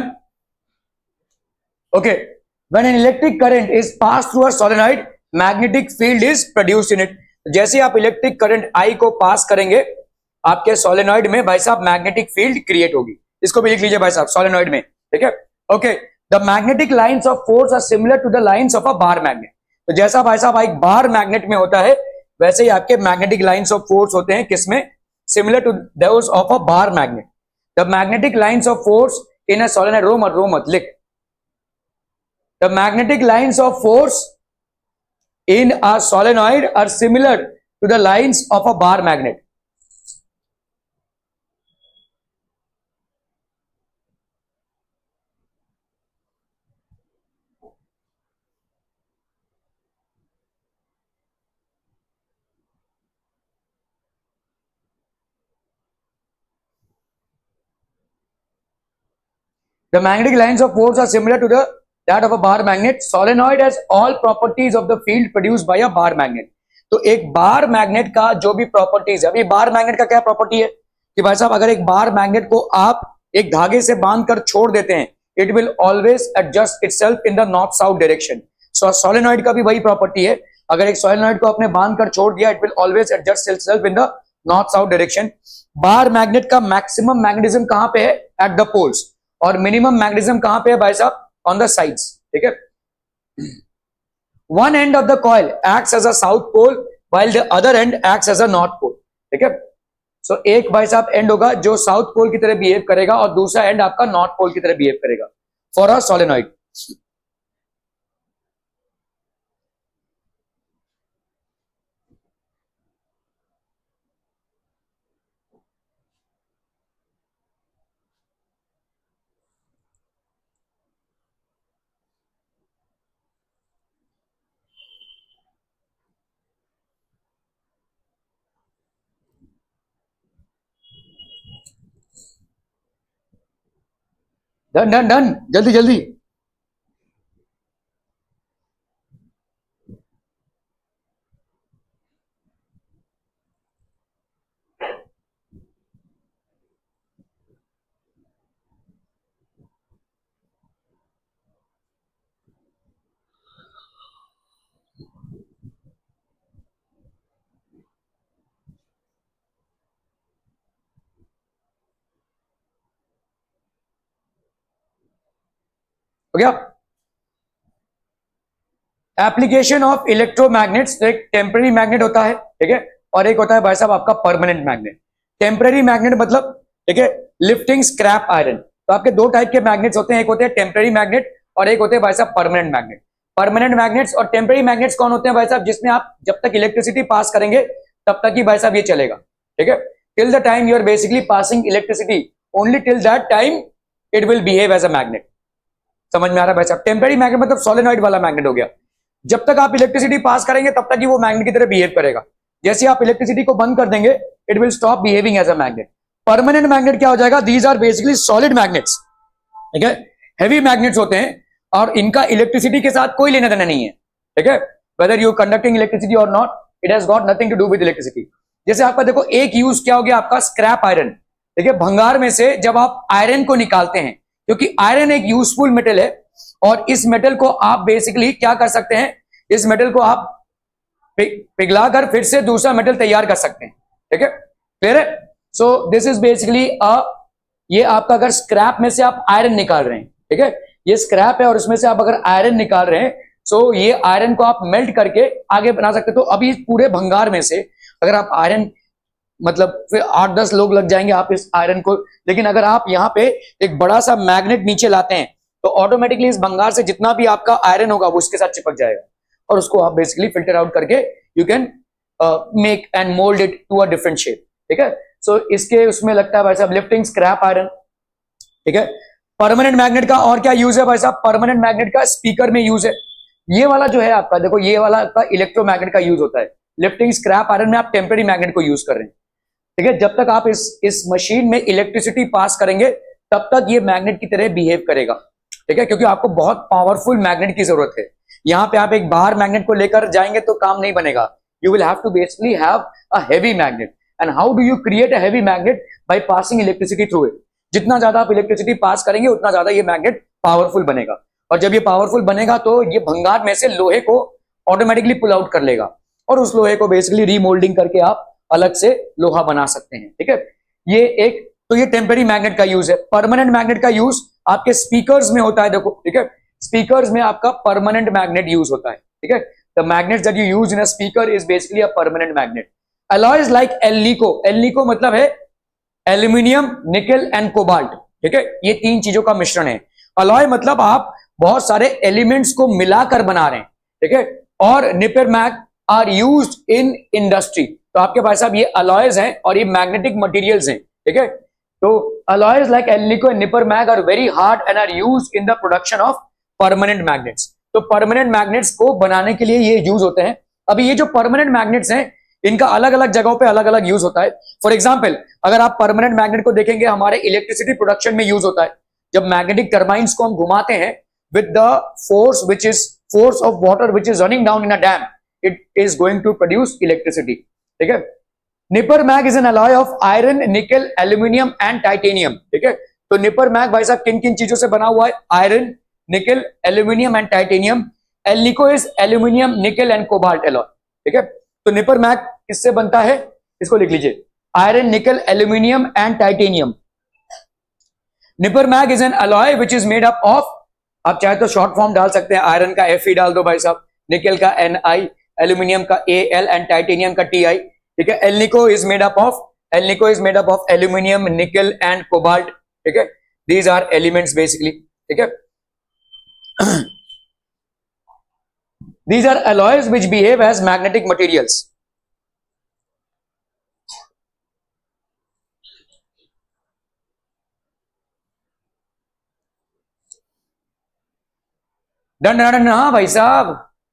Okay. When an electric current is passed through a solenoid, magnetic field is produced in it. जैसे आप इलेक्ट्रिक करंट I को पास करेंगे आपके सोलेनॉइड में भाई साहब मैग्नेटिक फील्ड क्रिएट होगी। इसको भी लिख लीजिए भाई साहब, सोलेनॉइड में, ठीक है। Okay, the magnetic lines of force are similar to the lines of a bar magnet. तो जैसा भाई साहब एक बार मैग्नेट में होता है वैसे ही आपके मैग्नेटिक लाइंस ऑफ फोर्स होते हैं किसमें? Similar to those of a bar magnet. The magnetic lines of force in a solenoid, रो मत रो मत लिख, the magnetic lines of force in a solenoid are similar to the lines of a bar magnet. The magnetic lines of force are similar to the that of a bar magnet. Solenoid has all properties of the field produced by a bar magnet. तो एक bar magnet का जो भी properties है, अभी बार magnet का क्या property है कि भाई साहब अगर एक बार मैग्नेट को आप एक धागे से बांधकर छोड़ देते हैं, it will always adjust itself in the north south direction. So solenoid का भी वही प्रॉपर्टी है, अगर एक सोलेनॉइड को आपने बांधकर छोड़ दिया it will always adjust itself in the north south direction. Bar magnet का मैक्सिमम मैग्नेटिज्म कहां पे है? एट द पोल्स, और मिनिमम मैग्नेटिज्म कहां पे है भाई साहब? ऑन द साइड्स, ठीक है। One end of the coil acts as a south pole while the other end acts as a north pole, ठीक है। सो एक भाई साहब एंड होगा जो साउथ पोल की तरह बिहेव करेगा और दूसरा एंड आपका नॉर्थ पोल की तरह बिहेव करेगा for a solenoid. Done done done, जल्दी जल्दी। हो गया? एप्लीकेशन ऑफ इलेक्ट्रोमैग्नेट्स, एक टेम्पररी मैग्नेट होता है, ठीक है, और एक होता है भाई साहब आपका परमानेंट मैग्नेट। टेम्पररी मैग्नेट मतलब, ठीक है, लिफ्टिंग स्क्रैप आयरन। तो आपके दो टाइप के मैग्नेट्स होते हैं, एक होते हैं टेम्पररी मैग्नेट और एक होते हैं भाई साहब परमानेंट मैग्नेट। परमानेंट मैग्नेट्स और टेम्पररी मैग्नेट्स कौन होते हैं भाई साहब? जिसमें आप जब तक इलेक्ट्रिसिटी पास करेंगे तब तक ही भाई साहब ये चलेगा, ठीक है। Till the time you are basically passing electricity, only till that time it will behave as a magnet. समझ में आ रहा है भाई साहब? टेम्पररी मैग्नेट मतलब सोलेनॉइड वाला मैग्नेट हो गया, जब तक आप इलेक्ट्रिसिटी पास करेंगे तब तक ही वो मैग्नेट की तरह बिहेव करेगा। जैसे आप इलेक्ट्रिसिटी को बंद कर देंगे it will stop behaving as a magnet. Permanent magnet क्या हो जाएगा, these are basically solid magnets, ठीक है, हेवी मैग्नेट्स होते हैं और इनका इलेक्ट्रिसिटी के साथ कोई लेना देना नहीं है, ठीक है, वेदर यू कंडक्टिंग इलेक्ट्रिसिटी और not, it has got nothing to do with electricity. जैसे आपका देखो एक यूज क्या हो गया आपका स्क्रैप आयरन, ठीक है, भंगार में से जब आप आयरन को निकालते हैं, क्योंकि आयरन एक यूजफुल मेटल है और इस मेटल को आप बेसिकली क्या कर सकते हैं, इस मेटल को आप पिघलाकर फिर से दूसरा मेटल तैयार कर सकते हैं, ठीक है, क्लियर है। So this is basically a ये आपका अगर स्क्रैप में से आप आयरन निकाल रहे हैं, ठीक है, ये स्क्रैप है और उसमें से आप अगर आयरन निकाल रहे हैं, सो ये आयरन को आप मेल्ट करके आगे बना सकते हैं। तो अभी पूरे भंगार में से अगर आप आयरन, मतलब फिर आठ दस लोग लग जाएंगे आप इस आयरन को, लेकिन अगर आप यहाँ पे एक बड़ा सा मैग्नेट नीचे लाते हैं तो ऑटोमेटिकली इस भंगार से जितना भी आपका आयरन होगा वो उसके साथ चिपक जाएगा और उसको आप बेसिकली फिल्टर आउट करके you can make and mould it to a different shape, ठीक है। सो so, इसके उसमें लगता है भाई साहब लिफ्टिंग स्क्रैप आयरन, ठीक है। परमानेंट मैग्नेट का और क्या यूज है भाई साहब, परमानेंट मैग्नेट का स्पीकर में यूज है। ये वाला जो है आपका देखो, ये वाला आपका इलेक्ट्रोमैग्नेट का यूज होता है, लिफ्टिंग स्क्रैप आयरन में आप टेम्पररी मैग्नेट को यूज कर रहे हैं, ठीक है। जब तक आप इस इस मशीन में इलेक्ट्रिसिटी पास करेंगे तब तक ये मैग्नेट की तरह बिहेव करेगा, ठीक है, क्योंकि आपको बहुत पावरफुल मैग्नेट की जरूरत है। यहाँ पे आप एक बाहर मैग्नेट को लेकर जाएंगे तो काम नहीं बनेगा, you will have to basically have a heavy magnet. And how do you create a heavy magnet, by passing electricity through it. जितना ज्यादा आप इलेक्ट्रिसिटी पास करेंगे उतना ज्यादा ये मैग्नेट पावरफुल बनेगा, और जब ये पावरफुल बनेगा तो ये भंगार में से लोहे को ऑटोमेटिकली पुल आउट कर लेगा और उस लोहे को बेसिकली रीमोल्डिंग करके आप अलग से लोहा बना सकते हैं, ठीक है। ये एक तो ये टेम्पररी मैग्नेट का यूज है। परमानेंट मैग्नेट का यूज आपके स्पीकर्स में होता है, देखो, ठीक है, स्पीकर्स में आपका परमानेंट मैग्नेट यूज होता है, ठीक है। The magnet that you use in a speaker is basically a permanent magnet. Alloys like alnico, alnico मतलब है एल्यूमिनियम, निकल एंड कोबाल्ट, ठीक है, ये तीन चीजों का मिश्रण है। अलॉय मतलब आप बहुत सारे एलिमेंट्स को मिलाकर बना रहे हैं, ठीक है, और Nipermag are used in industry. तो आपके पास साहब ये अलॉयज हैं और ये मैग्नेटिक मटेरियल्स हैं, ठीक है। तो alloys like alnico and Nipermag are very hard and are used in the production of permanent magnets. तो परमानेंट मैग्नेट्स को बनाने के लिए ये यूज होते हैं। अभी ये जो परमानेंट मैग्नेट्स हैं इनका अलग अलग जगहों पे अलग अलग यूज होता है। फॉर एग्जांपल अगर आप परमानेंट मैग्नेट को देखेंगे, हमारे इलेक्ट्रिसिटी प्रोडक्शन में यूज होता है। जब मैग्नेटिक टर्बाइंस को हम घुमाते हैं with the force which is force of water which is running down in a dam, it is going to produce electricity, ठीक है। Nipermag is an alloy of iron, nickel, aluminium and titanium, ठीक है। तो निपर mag भाई साहब किन किन चीजों से बना हुआ है, iron, nickel, aluminium and titanium. Alnico is aluminium, nickel and cobalt alloy, ठीक है। तो निपर मैग किससे बनता है, इसको लिख लीजिए, iron, nickel, aluminium and titanium. Nipermag is an alloy which is made up of, आप चाहे तो शॉर्ट फॉर्म डाल सकते हैं, आयरन का एफ ई डाल दो भाई साहब, निकल का एन आई, एल्यूमिनियम का ए एल एंड टाइटेनियम का टी आई, ठीक है। Alnico is made up of, alnico is made up of aluminium, nickel and cobalt, ठीक है। दीज आर एलिमेंट्स बेसिकली, ठीक है। These are alloys which behave as magnetic materials. Done done done, हाँ भाई साहब।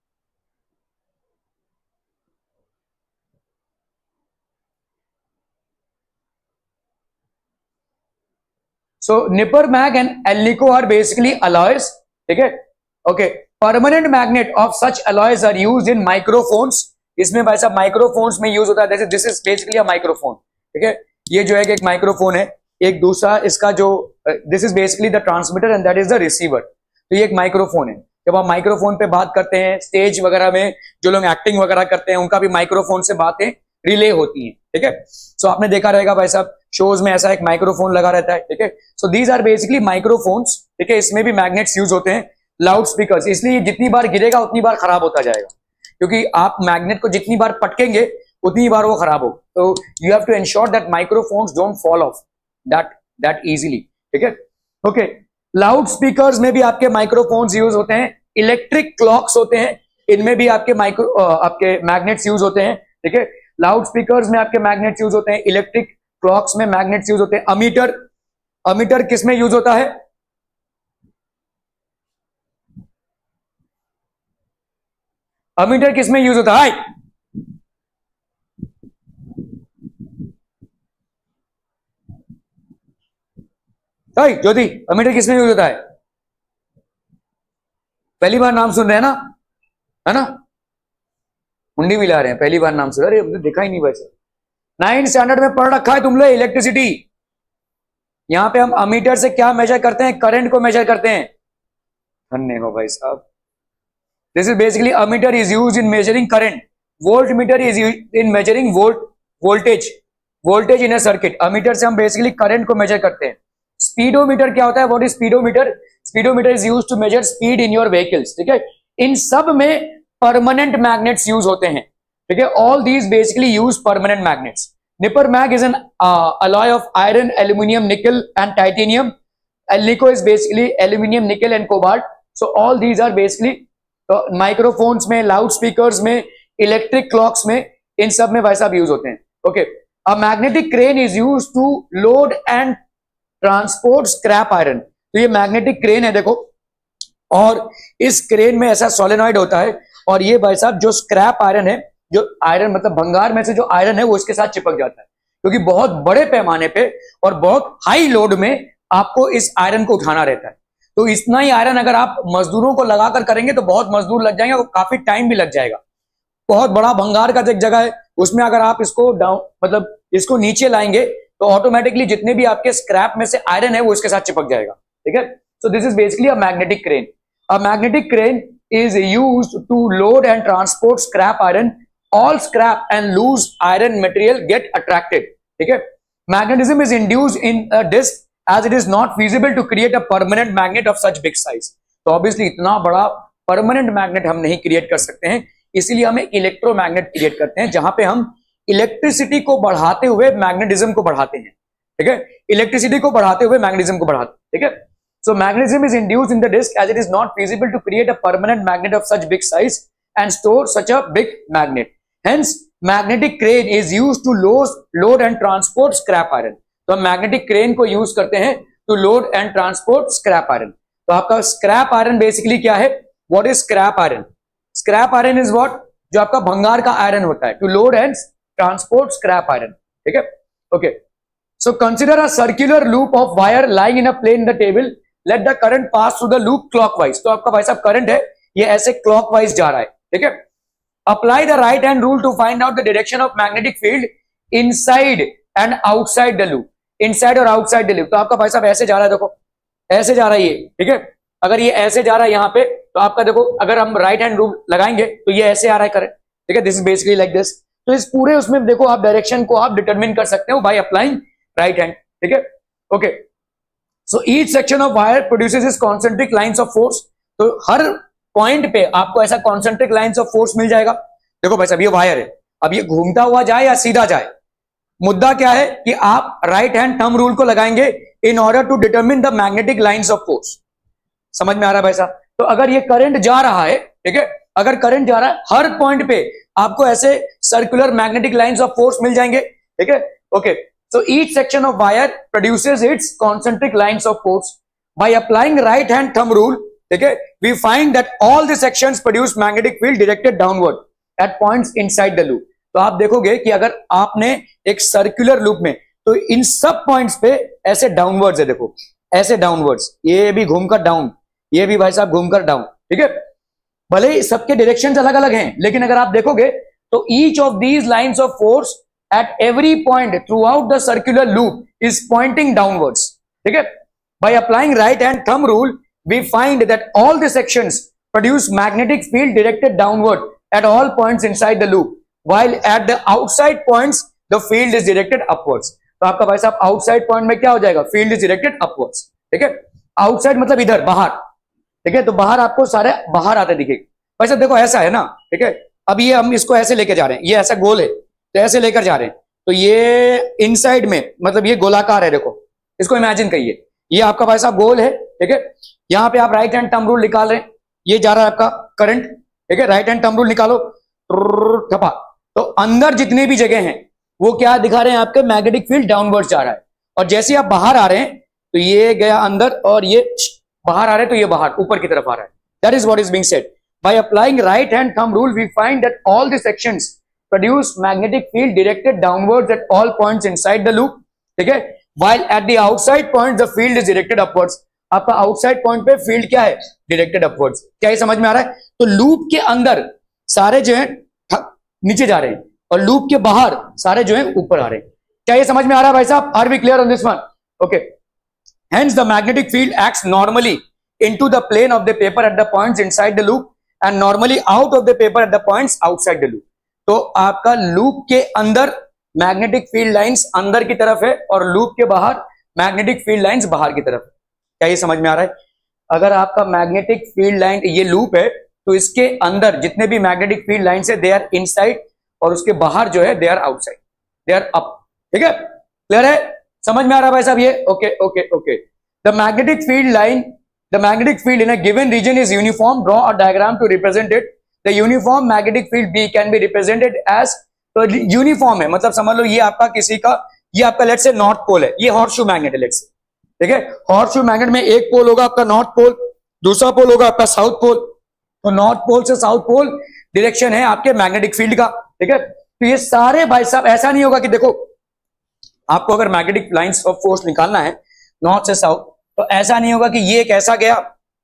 So Nipper mag and Alnico are basically alloys, ठीक है, okay. Permanent magnet of such alloys are used in microphones. इसमें भाई साहब माइक्रोफोन्स में यूज होता है, जैसे this is basically a microphone, ठीक है। ये जो है कि एक माइक्रोफोन है, एक दूसरा इसका जो this is basically the transmitter and that is the receiver. तो ये एक माइक्रोफोन है। जब आप माइक्रोफोन पे बात करते हैं, स्टेज वगैरह में जो लोग एक्टिंग वगैरह करते हैं उनका भी माइक्रोफोन से बातें रिले होती हैं, ठीक है। सो आपने देखा रहेगा भाई साहब शोज में ऐसा एक माइक्रोफोन लगा रहता है, ठीक है। So these are basically microphones, ठीक है। इसमें भी मैग्नेट्स यूज होते हैं। लाउड स्पीकर्स, इसलिए जितनी बार गिरेगा उतनी बार खराब होता जाएगा, क्योंकि आप मैग्नेट को जितनी बार पटकेंगे उतनी बार वो खराब हो। तो you have to ensure that microphones don't fall off that that easily, ठीक है, ओके। लाउड स्पीकर्स में भी आपके माइक्रोफोन्स यूज होते हैं। इलेक्ट्रिक क्लॉक्स होते हैं, इनमें भी आपके माइक्रो आपके मैग्नेट्स यूज होते हैं, ठीक है। लाउड स्पीकर्स में आपके मैग्नेट्स यूज होते हैं, इलेक्ट्रिक क्लॉक्स में मैग्नेट्स यूज होते हैं। अमीटर, अमीटर किस में यूज होता है, अमीटर किस में यूज होता है, सही ज्योति, अमीटर किसमें यूज होता है? पहली बार नाम सुन रहे हैं ना, है ना? मुंडी भी ला रहे हैं, पहली बार नाम सुन रहे, अरे देखा ही नहीं वैसे। नाइन्थ स्टैंडर्ड में पढ़ रखा है तुम लोग इलेक्ट्रिसिटी। यहां पे हम अमीटर से क्या मेजर करते हैं? करंट को मेजर करते हैं। धन्य हो भाई साहब। This is basically ammeter is used in measuring current, voltmeter is used in measuring volt voltage voltage in a circuit. Ammeter से हम बेसिकली करंट को मेजर करते हैं। स्पीडोमीटर क्या होता है? What is speedometer? Speedometer is used to measure speed in your vehicles. ठीक है, इन सब में परमानेंट मैग्नेट्स यूज होते हैं। ठीक है, all these basically use permanent magnets. Nipermag is an alloy of iron, aluminium, nickel and titanium. Alnico is basically aluminium, nickel and cobalt. So all these are basically microphones में, loudspeakers में, electric clocks में, इन सब में वैसा भी use होते हैं। Okay, a magnetic crane is use to load and transport scrap iron. तो ये मैग्नेटिक क्रेन है देखो, और इस क्रेन में ऐसा सोलेनॉइड होता है, और ये भाई साहब जो स्क्रैप आयरन है, जो आयरन मतलब भंगार में से जो आयरन है वो इसके साथ चिपक जाता है, क्योंकि बहुत बड़े पैमाने पे और बहुत हाई लोड में आपको इस आयरन को उठाना रहता है। तो इतना ही आयरन अगर आप मजदूरों को लगाकर करेंगे तो बहुत मजदूर लग जाएंगे और काफी टाइम भी लग जाएगा। बहुत बड़ा भंगार का एक जगह है, उसमें अगर आप इसको डाउन मतलब इसको नीचे लाएंगे तो ऑटोमेटिकली जितने भी आपके स्क्रैप में से आयरन है वो इसके साथ चिपक जाएगा। ठीक है, so this is basically a magnetic crane. A magnetic crane is used to load and transport scrap iron. All scrap and loose iron material get attracted. ठीक है, magnetism is induced in a disk as it is not feasible to create a permanent magnet of such big size. तो obviously इतना बड़ा permanent magnet हम नहीं create कर सकते हैं, इसीलिए हम एक इलेक्ट्रोमैग्नेट क्रिएट करते हैं, जहां पे हम इलेक्ट्रिसिटी को बढ़ाते हुए मैग्नेटिज्म को बढ़ाते हैं। ठीक है, इलेक्ट्रिसिटी को बढ़ाते हुए मैग्नेटिज्म को बढ़ाते हैं। ठीक है, so magnetism is induced in the disk as it is not feasible to create a permanent magnet of such big size and store such a big magnet. Hence magnetic crane is used to load load and transport scrap iron. तो हम magnetic crane को use करते हैं to load and transport scrap iron. तो आपका scrap iron basically क्या है? What is scrap iron? Scrap iron is what, जो आपका भंगार का आयरन होता है, to load and transport scrap iron. ठीक है, okay, so consider a circular loop of wire lying in a plane in the table, let the current pass through the loop clockwise. तो आपका भाई साहब करंट है, ये ऐसे क्लॉकवाइज जा रहा है। ठीक है, apply the right hand rule to find out the direction of magnetic field inside and outside the loop. Inside और आउटसाइड द लूप, तो आपका भाई साहब ऐसे जा रहा है, देखो ऐसे जा रहा है ये। ठीक है, अगर ये ऐसे जा रहा है यहां पे, तो आपका देखो अगर हम राइट हैंड रूल लगाएंगे तो ये ऐसे आ रहा है करंट। ठीक है, this is basically like this. तो इस पूरे उसमें देखो आप डायरेक्शन को आप डिटरमिन कर सकते हो बाय अप्लाइंग राइट हैंड। ठीक है, okay, so each section of wire produces this concentric lines of force. तो हर पॉइंट पे आपको ऐसा कॉन्सेंट्रिक लाइंस ऑफ फोर्स मिल जाएगा। देखो भाई साहब ये वायर है, अब ये घूमता हुआ जाए या सीधा जाए, मुद्दा क्या है कि आप राइट हैंड थंब रूल को लगाएंगे in order to determine the magnetic lines of force. समझ में आ रहा है भाई साहब? तो अगर ये करंट जा रहा है, ठीक है, अगर करंट जा रहा है, हर पॉइंट पे आपको ऐसे circular magnetic lines of force मिल जाएंगे। ठीक है, okay, so each section of wire produces its concentric lines of force. By applying right hand thumb rule, okay, we find that all the sections produce magnetic field directed downward at points inside the loop. तो आप देखोगे कि अगर आपने एक circular loop में, तो इन सब पॉइंट्स पे ऐसे डाउनवर्ड्स है, देखो ऐसे डाउनवर्ड्स, ये भी घूमकर डाउन, ये भी भाई साहब घूमकर डाउन। ठीक है, भले ही सबके डायरेक्शंस अलग अलग हैं, लेकिन अगर आप देखोगे तो each of these lines of force at every point throughout the circular loop is pointing downwards. ठीक है, by applying right hand thumb rule we find that all the sections produce magnetic field directed downward at all points inside the loop, while at the outside points the field is directed upwards. तो आपका भाई साहब outside point में क्या हो जाएगा? field is directed upwards. ठीक है, outside मतलब इधर बाहर। ठीक है, तो बाहर आपको सारे बाहर आते दिखेगा। भाई साहब देखो ऐसा है ना, ठीक है, अब ये हम इसको ऐसे लेके जा रहे हैं, ये ऐसा गोल है तो ऐसे लेकर जा रहे हैं, तो ये इनसाइड में मतलब ये गोलाकार है, देखो इसको इमेजिन करिए, ये आपका भाई साहब गोल है। ठीक है, यहां पे आप राइट हैंड थंब रूल निकाल रहे हैं, ये जा रहा है आपका करंट। ठीक है, राइट हैंड थंब रूल निकालो, ठपा, तो अंदर जितने भी जगह हैं वो क्या दिखा रहे हैं? आपके मैग्नेटिक फील्ड डाउनवर्ड जा रहा है। और जैसे आप बाहर आ रहे हैं तो ये गया अंदर और ये बाहर आ रहे हैं, तो ये बाहर ऊपर की तरफ आ रहा है। That is what is being said. By applying right hand thumb rule we find that all the sections produce magnetic field directed downwards at all points inside the loop. ठीक है, while at the outside point the field is directed upwards. आपका outside point पे field क्या है, directed upwards. क्या ये समझ में आ रहा है? तो लूप के अंदर सारे जो है नीचे जा रहे हैं और लूप के बाहर सारे जो है ऊपर आ रहे हैं. क्या ये समझ में आ रहा है भाई साहब? Are we clear on this one? Okay. Hence the magnetic field acts normally into the plane of the paper at the points inside the loop and normally out of the paper at the points outside the loop. तो आपका loop के अंदर magnetic field lines अंदर की तरफ है और loop के बाहर मैग्नेटिक फील्ड लाइंस बाहर की तरफ है. क्या ये समझ में आ रहा है? अगर आपका मैग्नेटिक फील्ड लाइन ये लूप है तो इसके अंदर जितने भी मैग्नेटिक फील्ड लाइंस है दे आर इनसाइड और उसके बाहर जो है they are outside, they are up. ठीक है, क्लियर है? समझ में आ रहा है भाई साहब ये? Okay okay okay. The magnetic field line, the magnetic field in a given region is uniform. Draw a diagram to represent it. The uniform magnetic field B can be represented as, तो uniform है मतलब समझ लो ये आपका किसी का, ये आपका लेट्स से नॉर्थ पोल है, ये हॉर्सशू मैग्नेट है लेट्स से. ठीक है, हॉर्सशू मैग्नेट में एक पोल होगा आपका नॉर्थ पोल, दूसरा पोल होगा आपका साउथ पोल. तो नॉर्थ पोल से साउथ पोल डायरेक्शन है आपके मैग्नेटिक फील्ड का. ठीक है, तो ये सारे भाई साहब ऐसा नहीं होगा कि देखो आपको अगर मैग्नेटिक लाइंस ऑफ फोर्स निकालना है नॉर्थ से साउथ तो ऐसा नहीं होगा कि ये एक ऐसा गया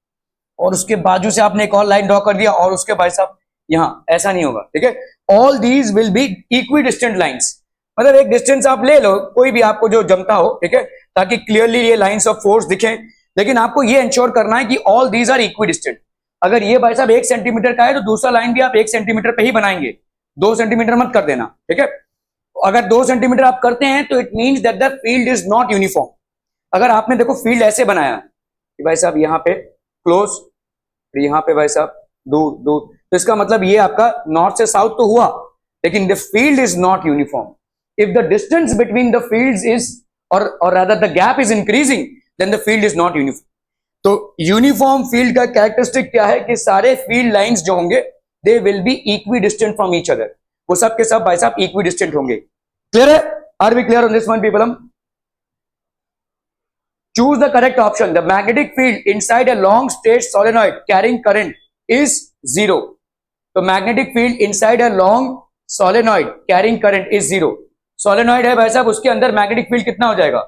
और उसके बाजू से आपने एक और लाइन ड्रॉ कर दिया और उसके भाई साहब यहां, ऐसा नहीं होगा. ठीक है, all these will be equidistant lines. मतलब एक डिस्टेंस आप ले लो कोई भी आपको जो जमता हो. ठीक है, ताकि क्लियरली ये लाइंस ऑफ फोर्स दिखे, लेकिन आपको ये इंश्योर करना है कि all these are equidistant. अगर ये भाई साहब एक सेंटीमीटर का है तो दूसरा लाइन भी आप एक सेंटीमीटर पे ही बनाएंगे, दो सेंटीमीटर मत कर देना. ठीक है, अगर दो सेंटीमीटर आप करते हैं तो it means that the field is not uniform. अगर आपने देखो फील्ड ऐसे बनाया कि भाई साहब यहाँ पे क्लोज, यहाँ पे भाई साहब दूर दूर, तो इसका मतलब ये आपका नॉर्थ से साउथ तो हुआ लेकिन the field is not uniform. If the distance between the fields is और और rather the gap is increasing then the field is not uniform. तो यूनिफॉर्म फील्ड का कैरेक्टरिस्टिक क्या है कि सारे फील्ड लाइंस जो होंगे they will be equidistant from each other. वो सब के सब भाई साहब इक्वी डिस्टेंट होंगे. क्लियर है? Are we clear on this one people? हम choose the correct option. The magnetic field inside a long straight solenoid carrying current is zero. तो magnetic field inside a long solenoid carrying current is zero. solenoid है भाई साहब, उसके अंदर magnetic field कितना हो जाएगा?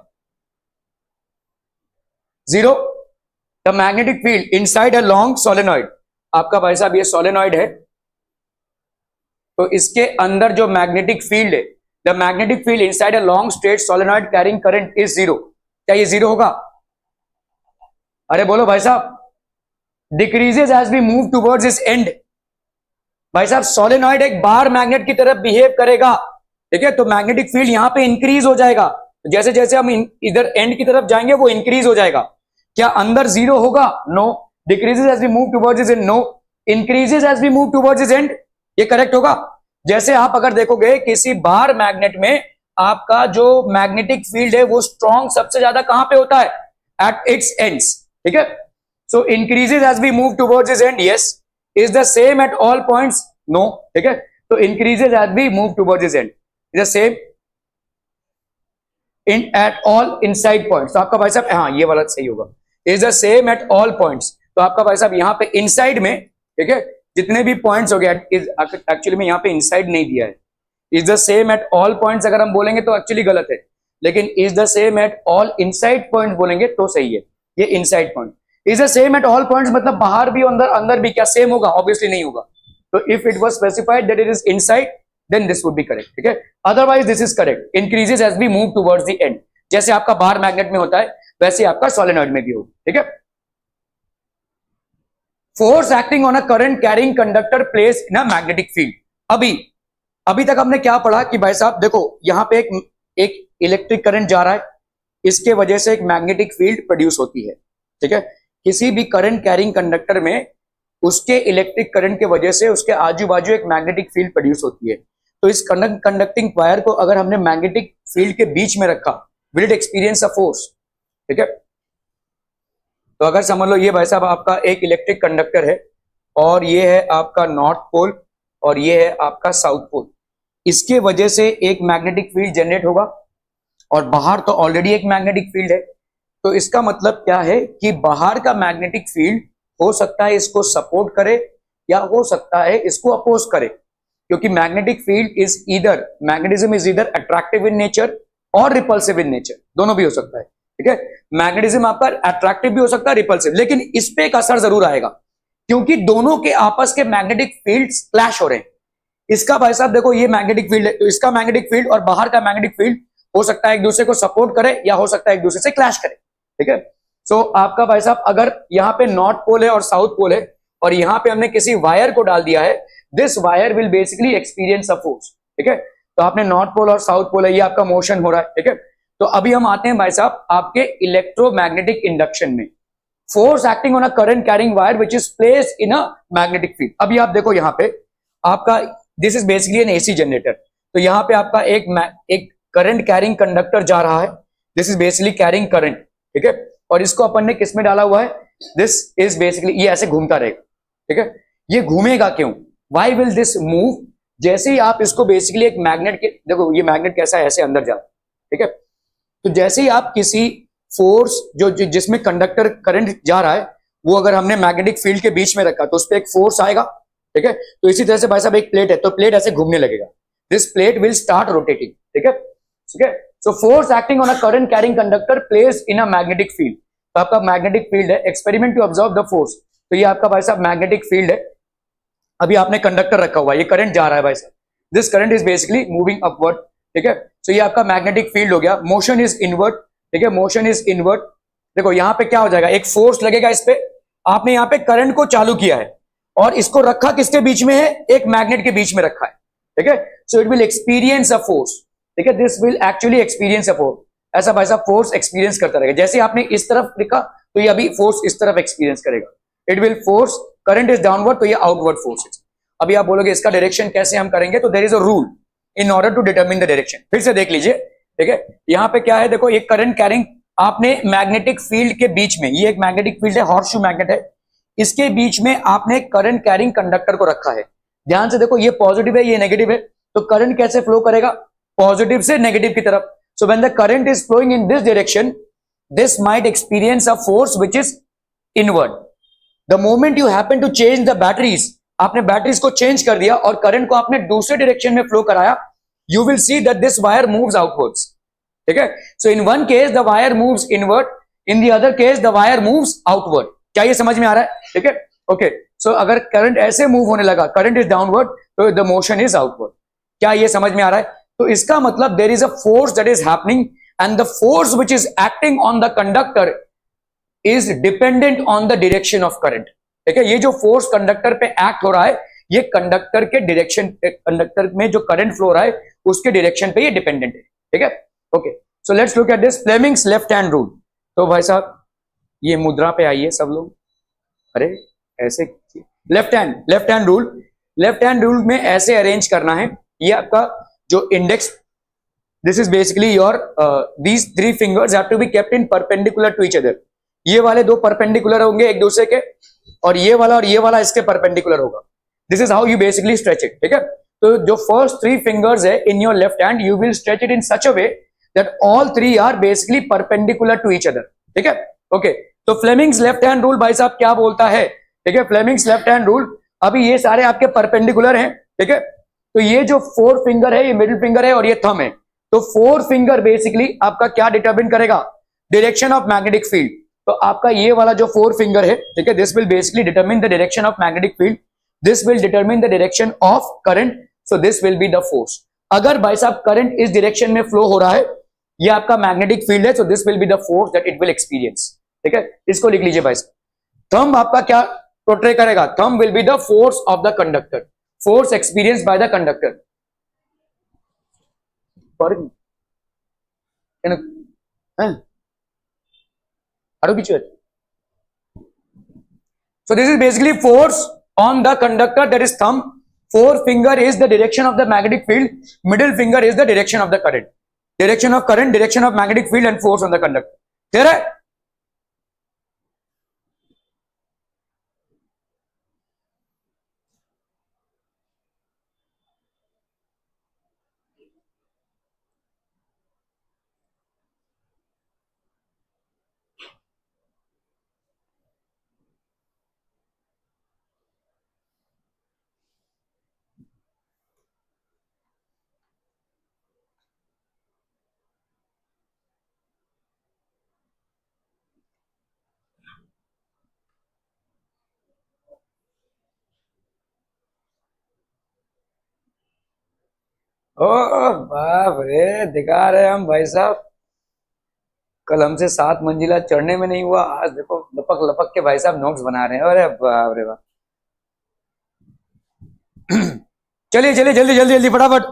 zero. The magnetic field inside a long solenoid, आपका भाई साहब ये solenoid है तो इसके अंदर जो magnetic field है, the magnetic field inside a long straight solenoid carrying current is zero. क्या ये जीरो होगा? अरे बोलो भाई साहब. Decreases as we move towards this end. भाई साहब सोलेनॉइड एक बार मैग्नेट की तरफ बिहेव करेगा. ठीक है, तो मैग्नेटिक फील्ड यहां पे इंक्रीज हो जाएगा. जैसे जैसे हम इधर एंड की तरफ जाएंगे वो इंक्रीज हो जाएगा. क्या अंदर जीरो होगा? No. Decreases as we move towards this end? No. Increases as we move towards this end? ये करेक्ट होगा. जैसे आप अगर देखोगे किसी बार मैग्नेट में आपका जो मैग्नेटिक फील्ड है वो स्ट्रॉन्ग सबसे ज्यादा कहां पे होता है? At its ends. ठीक है, so increases as we move towards this end. Yes. Is the same at all points? No. ठीक है, तो increases as we move towards this end is the same in at all inside points. तो आपका भाई साहब हाँ ये वाला सही होगा. Is the same at all points. तो आपका भाई साहब यहाँ पे इनसाइड में, ठीक है, जितने भी पॉइंट्स हो गए, एक्चुअली में यहाँ पे इनसाइड नहीं दिया है. Is the same at all points अगर हम बोलेंगे तो एक्चुअली गलत है, लेकिन is the same at all inside point बोलेंगे तो सही है. ये inside point. Is the same at all points मतलब बाहर भी अंदर, अंदर भी क्या सेम होगा? ऑब्वियसली नहीं होगा. तो if it was specified that it is inside then this would be correct. ठीक है, otherwise this is correct. Increases as we move towards the end. जैसे आपका बार मैग्नेट में होता है वैसे आपका सोलेनॉइड में भी होगा. ठीक है. Force acting on a current carrying conductor place in a magnetic field. अभी अभी तक हमने क्या पढ़ा कि भाई साहब देखो यहां पे एक एक इलेक्ट्रिक करंट जा रहा है, इसके वजह से एक मैग्नेटिक फील्ड प्रोड्यूस होती है. ठीक है, किसी भी करंट कैरिंग कंडक्टर में उसके इलेक्ट्रिक करंट के वजह से उसके आजू बाजू एक मैग्नेटिक फील्ड प्रोड्यूस होती है. तो इस कंडक्टिंग वायर को अगर हमने मैग्नेटिक फील्ड के बीच में रखा, will it experience a force. ठीक है, तो अगर समझ लो ये भाई साहब आपका एक इलेक्ट्रिक कंडक्टर है और ये है आपका नॉर्थ पोल और ये है आपका साउथ पोल. इसके वजह से एक मैग्नेटिक फील्ड जनरेट होगा और बाहर तो ऑलरेडी एक मैग्नेटिक फील्ड है. तो इसका मतलब क्या है कि बाहर का मैग्नेटिक फील्ड हो सकता है इसको सपोर्ट करे या हो सकता है इसको अपोज करे, क्योंकि magnetic field is either magnetism is either attractive in nature और रिपल्सिव इन नेचर, दोनों भी हो सकता है, ठीक है। मैग्नेटिज्म आपका अट्रैक्टिव भी हो सकता है, रिपल्सिव, लेकिन इस पे एक असर जरूर आएगा क्योंकि दोनों के आपस के मैग्नेटिक फील्ड्स क्लैश हो रहे हैं। इसका भाई साहब देखो ये मैग्नेटिक फील्ड है, तो इसका मैग्नेटिक फील्ड और बाहर का मैग्नेटिक फील्ड हो सकता है एक दूसरे को सपोर्ट करे या हो सकता है एक दूसरे से क्लैश करे, ठीक है। सो आपका भाई साहब अगर यहाँ पे नॉर्थ पोल है और साउथ पोल है और यहाँ पे हमने किसी वायर को डाल दिया है, this wire will basically experience a force, ठीक है। तो आपने नॉर्थ पोल और साउथ पोल है, ये आपका मोशन हो रहा है, ठीक है। तो अभी हम आते हैं भाई साहब आपके इलेक्ट्रोमैग्नेटिक इंडक्शन में, force acting on a current carrying wire which is placed in a magnetic field. अभी आप देखो यहाँ पे आपका this is basically an AC generator, तो यहाँ पे आपका एक एक करंट कैरिंग कंडक्टर जा रहा है, this is basically carrying current, ठीक है। और इसको अपन ने किस में डाला हुआ है, दिस इज बेसिकली ये ऐसे घूमता रहेगा, ठीक है। ये घूमेगा क्यों, वाई विल दिस मूव, जैसे ही आप इसको बेसिकली एक मैग्नेट के, देखो ये मैग्नेट कैसा है ऐसे अंदर जाता है, ठीक है। तो जैसे ही आप किसी फोर्स जो जिसमें कंडक्टर करंट जा रहा है वो अगर हमने मैग्नेटिक फील्ड के बीच में रखा तो उस पर एक फोर्स आएगा, ठीक है। तो इसी तरह से भाई साहब एक प्लेट है, तो प्लेट ऐसे घूमने लगेगा, this plate will start rotating, ठीक है, ठीक है। So force acting on a current carrying conductor place in a magnetic field, तो आपका मैग्नेटिक फील्ड है, experiment to observe the force, तो ये आपका भाई साहब मैग्नेटिक फील्ड है। अभी आपने कंडक्टर रखा हुआ है, ये करंट जा रहा है भाई साहब, this current is basically moving upward, ठीक है। सो ये आपका मैग्नेटिक फील्ड हो गया, मोशन इज इनवर्ट, ठीक है, मोशन इज इनवर्ट। देखो यहाँ पे क्या हो जाएगा, एक फोर्स लगेगा इस पे, आपने यहाँ पे करंट को चालू किया है और इसको रखा किसके बीच में है, एक मैग्नेट के बीच में रखा है, ठीक है। So it will experience a force, ठीक है, this will actually experience a force, ऐसा भाई साहब फोर्स एक्सपीरियंस करता रहेगा। जैसे आपने इस तरफ लिखा तो ये अभी फोर्स इस तरफ एक्सपीरियंस करेगा, it will force, current is downward तो ये आउटवर्ड फोर्स है। अभी आप बोलोगे इसका डायरेक्शन कैसे हम करेंगे, तो there is a rule in order to determine the direction, फिर से देख लीजिए, ठीक है। यहाँ पे क्या है, देखो एक करंट कैरिंग आपने मैग्नेटिक फील्ड के बीच में, ये एक मैग्नेटिक फील्ड है, हॉर्सशू मैग्नेट है, इसके बीच में आपने करंट कैरिंग कंडक्टर को रखा है। ध्यान से देखो ये पॉजिटिव है ये नेगेटिव है, तो करंट कैसे फ्लो करेगा, पॉजिटिव से नेगेटिव की तरफ। So when the current is flowing in this direction, this might experience a force which is inward. The moment you happen to change the batteries, आपने बैटरीज को change कर दिया और करंट को आपने दूसरे डायरेक्शन में फ्लो कराया, you will see that this wire moves outwards, ठीक है। so in one case the wire moves inward, in the other case the wire moves outward। क्या ये समझ में आ रहा है, ठीक है, ओके। सो अगर करंट ऐसे मूव होने लगा, करंट इज डाउनवर्ड तो द मोशन इज आउटवर्ड, क्या ये समझ में आ रहा है। तो इसका मतलब there is a force that is happening and the force which is acting on the conductor is dependent on the direction of current, ठीक है। ये जो फोर्स कंडक्टर पे एक्ट हो रहा है ये कंडक्टर के डायरेक्शन, कंडक्टर में जो करंट फ्लो रहा है उसके डायरेक्शन पे ये डिपेंडेंट है, ठीक है, okay. So let's look at this Fleming's left hand rule. तो भाई साहब ये मुद्रा पे आइए सब लोग, अरे ऐसे left hand, left hand rule, left hand rule में ऐसे अरेंज करना है, ये आपका जो index, this is basically your these three fingers have to be kept in perpendicular to each other, ये वाले दो परपेंडिकुलर होंगे एक दूसरे के और ये वाला और ये वाला इसके परपेंडिकुलर होगा, this is how you basically stretch it, ठीक है। तो जो फर्स्ट थ्री फिंगर्स है in your left hand, you will stretch it in such a way that all three are basically perpendicular to each other, ठीक है, okay. तो Fleming's left hand rule भाई साहब क्या बोलता है, ठीक है, फ्लेमिंग्स लेफ्ट हैंड रूल, अभी ये सारे आपके परपेंडिकुलर हैं, ठीक है। तो ये जो फोर फिंगर है ये मिडिल फिंगर है और ये थंब है, तो फोर फिंगर बेसिकली आपका क्या डिटरमिन करेगा, डायरेक्शन ऑफ मैग्नेटिक फील्ड। तो आपका ये वाला जो फोर फिंगर है, ठीक है, this will basically determine the direction of magnetic field, this will determine the direction of current, so this will be the force. अगर भाई साहब करंट इस डायरेक्शन में फ्लो हो रहा है, ये आपका मैग्नेटिक फील्ड है, so this will be the force that it will experience, ठीक है। इसको लिख लीजिए भाई साहब। थंब आपका क्या पोर्ट्रे करेगा, thumb will be the force of the conductor, force experience by the conductor. So this is basically force on the conductor, that is thumb. Forefinger is the direction of the magnetic field, middle finger is the direction of the current, direction of current, direction of magnetic field and force on the conductor, clear है। ओ बाप रे, दिखा रहे हम भाई साहब, कल हमसे सात मंजिला चढ़ने में नहीं हुआ, आज देखो लपक लपक के भाई साहब नोट्स बना रहे हैं। अरे बाप रे बाप। चलिए चलिए जल्दी जल्दी जल्दी फटाफट।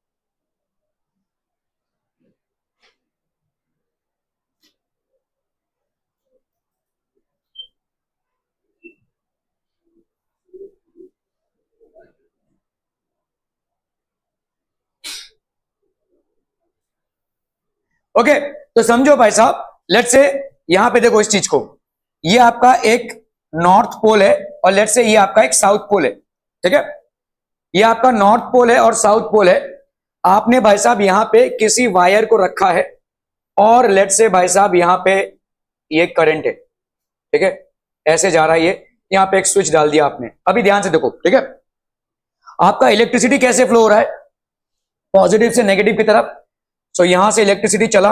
ओके okay, तो समझो भाई साहब, लेट्स से यहां पे देखो इस चीज को, ये आपका एक नॉर्थ पोल है और लेट्स से ये आपका एक साउथ पोल है, ठीक है। ये आपका नॉर्थ पोल है और साउथ पोल है। आपने भाई साहब यहां पे किसी वायर को रखा है और लेट्स से भाई साहब यहां पे ये करंट है, ठीक है, ऐसे जा रहा है ये, यहां पे एक स्विच डाल दिया आपने। अभी ध्यान से देखो, ठीक है, आपका इलेक्ट्रिसिटी कैसे फ्लो हो रहा है, पॉजिटिव से नेगेटिव की तरफ। सो so, यहां से इलेक्ट्रिसिटी चला,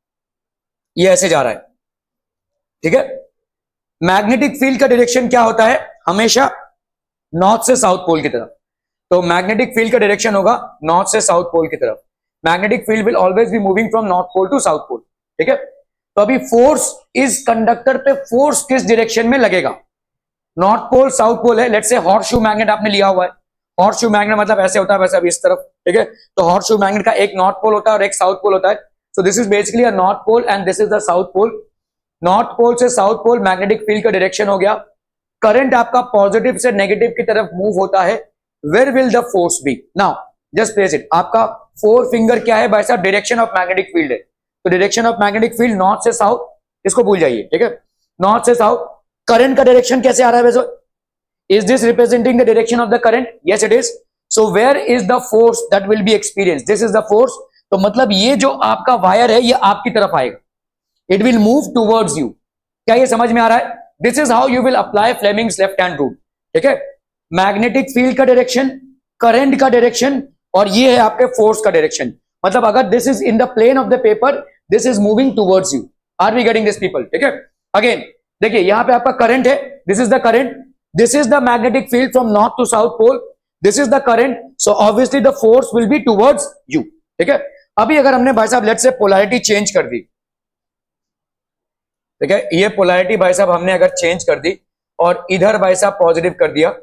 ये ऐसे जा रहा है, ठीक है। मैग्नेटिक फील्ड का डायरेक्शन क्या होता है, हमेशा नॉर्थ से साउथ पोल की तरफ। तो मैग्नेटिक फील्ड का डायरेक्शन होगा नॉर्थ से साउथ पोल की तरफ। Magnetic field will always be moving from north pole to south pole, ठीक है। तो अभी फोर्स इस कंडक्टर पे फोर्स किस डायरेक्शन में लगेगा, नॉर्थ पोल साउथ पोल है, लेट्स से हॉर्सशू मैग्नेट आपने लिया हुआ है। हॉर्सशू मैग्नेट मतलब ऐसे होता है, वैसे अभी इस तरफ, ठीक है। तो हॉर्सशू मैग्नेट का एक नॉर्थ पोल होता है और एक साउथ पोल होता है। So this is basically a north pole and this is the south pole. North pole से साउथ पोल मैग्नेटिक फील्ड का डायरेक्शन हो गया। करंट आपका पॉजिटिव से नेगेटिव की तरफ मूव होता है। Where will the force be, now just place it. आपका फोर फिंगर क्या है भाई साहब, डायरेक्शन ऑफ मैग्नेटिक फील्ड है। तो direction of magnetic field north से साउथ, इसको भूल जाइए, ठीक है, नॉर्थ से साउथ। करंट का डायरेक्शन कैसे आ रहा है वैसे, is this representing the direction of the current, yes it is. So where is the force that will be experience, this is the force. तो मतलब ये जो आपका वायर है ये आपकी तरफ आएगा, it will move towards you. क्या ये समझ में आ रहा है, this is how you will apply Fleming's left hand rule, ठीक है। मैग्नेटिक फील्ड का डायरेक्शन, करंट का डायरेक्शन, और ये है आपके फोर्स का डायरेक्शन। मतलब अगर this is in the plane of the paper, this is moving towards you. Are we getting this people, ठीक है। अगेन देखिए यहां पे आपका करंट है, this is the current, this is the magnetic field from north to south pole, this is the current, so obviously the force will be towards you, ठीक है। अभी अगर हमने भाई साहब लेट्स से पोलैरिटी चेंज कर दी, ठीक है, ये पोलैरिटी भाई साहब हमने अगर चेंज कर दी और इधर भाई साहब पॉजिटिव कर दिया,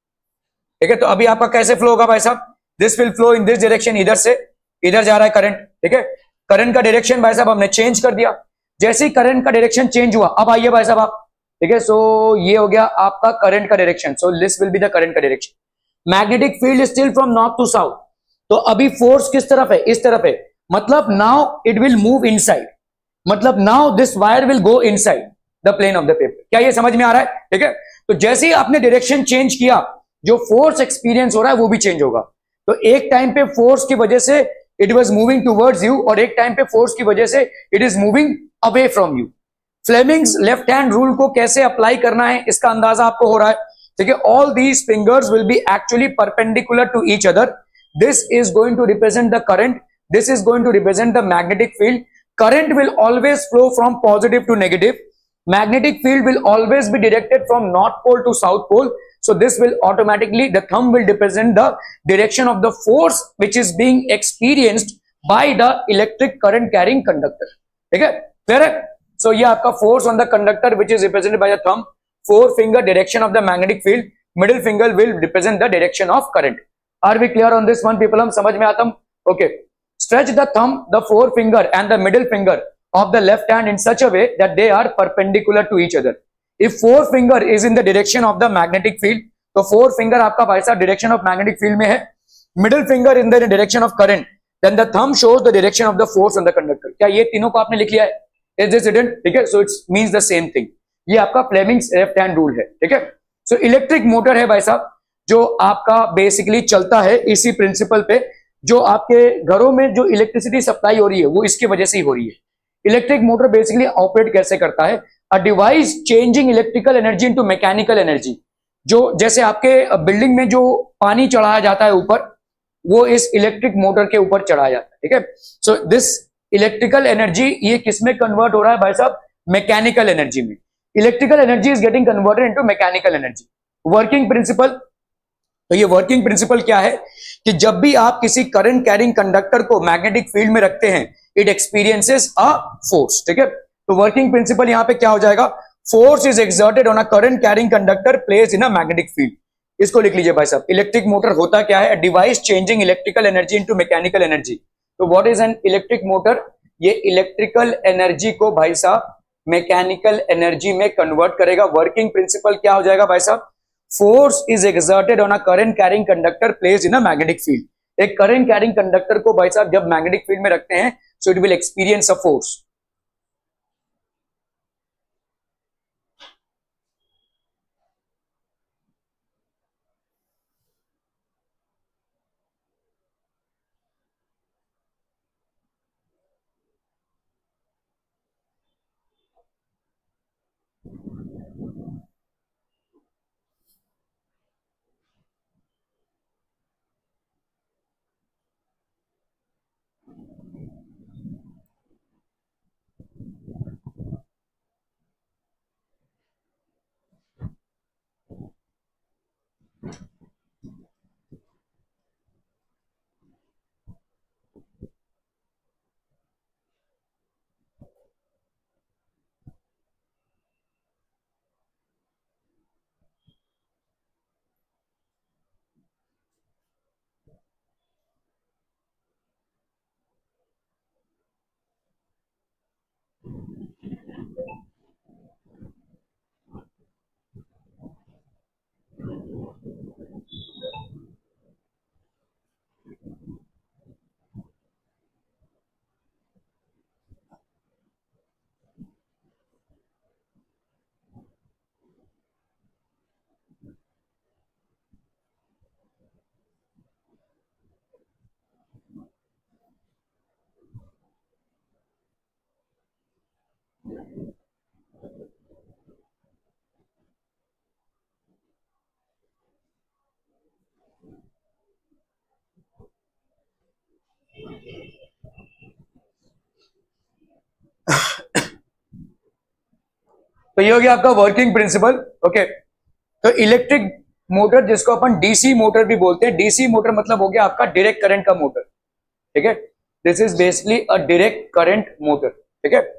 ठीक है, तो अभी आपका कैसे फ्लो होगा भाई साहब, this will flow in this direction, इधर से इधर जा रहा है करंट, ठीक है। करंट का डायरेक्शन भाई साहब हमने चेंज कर दिया। जैसे ही करंट का डायरेक्शन चेंज हुआ, अब आइए भाई साहब आप, ठीक है, सो ये हो गया आपका करंट का direction, so this will be the current का direction. Magnetic field still from north to south, तो अभी फोर्स किस तरफ है, इस तरफ है, मतलब now it will move inside, मतलब now this wire will go inside the plane of the paper. क्या ये समझ में आ रहा है, ठीक है। तो जैसे ही आपने डायरेक्शन चेंज किया, जो फोर्स एक्सपीरियंस हो रहा है वो भी चेंज होगा। तो एक टाइम पे फोर्स की वजह से it was moving towards you, और एक टाइम पे फोर्स की वजह से it is moving away from you. Fleming's left hand rule को कैसे अप्लाई करना है इसका अंदाजा आपको हो रहा है, ठीक है। All these fingers will be actually perpendicular to each other. This is going to represent the current, this is going to represent the magnetic field. Current will always flow from positive to negative. Magnetic field will always be directed from north pole to south pole. So this will automatically, the thumb will represent the direction of the force which is being experienced by the electric current carrying conductor. ठीक है, clear है? So ये आपका force on the conductor which is represented by the thumb. Four finger direction of the magnetic field. Middle finger will represent the direction of current. Are we clear on this one, people? हम समझ में आता हम? Okay. Stretch the thumb, the forefinger and the middle finger of the left hand in such a way that they are perpendicular to each other. If forefinger is in the direction of the magnetic field, तो forefinger आपका भाई साहब direction of magnetic field में है, middle finger in the direction of current, then the thumb shows the direction of the force on the conductor. क्या ये तीनों को आपने लिख लिया है? Is this written? ठीक है, so it means the same thing. ये आपका Fleming's left hand rule है, ठीक है। So electric motor है भाई साहब, जो आपका basically चलता है इसी principle पे। जो आपके घरों में जो इलेक्ट्रिसिटी सप्लाई हो रही है वो इसकी वजह से ही हो रही है। इलेक्ट्रिक मोटर बेसिकली ऑपरेट कैसे करता है, a device changing electrical energy into mechanical energy. जो जैसे आपके बिल्डिंग में जो पानी चढ़ाया जाता है ऊपर, वो इस इलेक्ट्रिक मोटर के ऊपर चढ़ाया जाता है, ठीक है। सो दिस इलेक्ट्रिकल एनर्जी ये किसमें कन्वर्ट हो रहा है भाई साहब, मैकेनिकल एनर्जी में। Electrical energy is getting converted into mechanical energy. Working principle, तो ये वर्किंग प्रिंसिपल क्या है कि जब भी आप किसी करंट कैरिंग कंडक्टर को मैग्नेटिक फील्ड में रखते हैं, इट एक्सपीरियंसेस अ फोर्स। ठीक है, तो वर्किंग प्रिंसिपल यहां पे क्या हो जाएगा, force is exerted on a current carrying conductor placed in a magnetic field. इसको लिख लीजिए भाई साहब। इलेक्ट्रिक मोटर होता क्या है, device changing electrical energy into mechanical energy. तो what is an electric motor, ये इलेक्ट्रिकल एनर्जी को भाई साहब मैकेनिकल एनर्जी में कन्वर्ट करेगा। वर्किंग प्रिंसिपल क्या हो जाएगा भाई साहब, force is exerted on a current carrying conductor placed in a magnetic field. एक करंट कैरिंग कंडक्टर को भाई साहब जब मैग्नेटिक फील्ड में रखते हैं, so it will experience a force. तो ये हो गया आपका वर्किंग प्रिंसिपल। ओके, तो इलेक्ट्रिक मोटर जिसको अपन डीसी मोटर भी बोलते हैं, डीसी मोटर मतलब हो गया आपका डायरेक्ट करंट का मोटर। ठीक है, this is basically a direct current motor. ठीक है,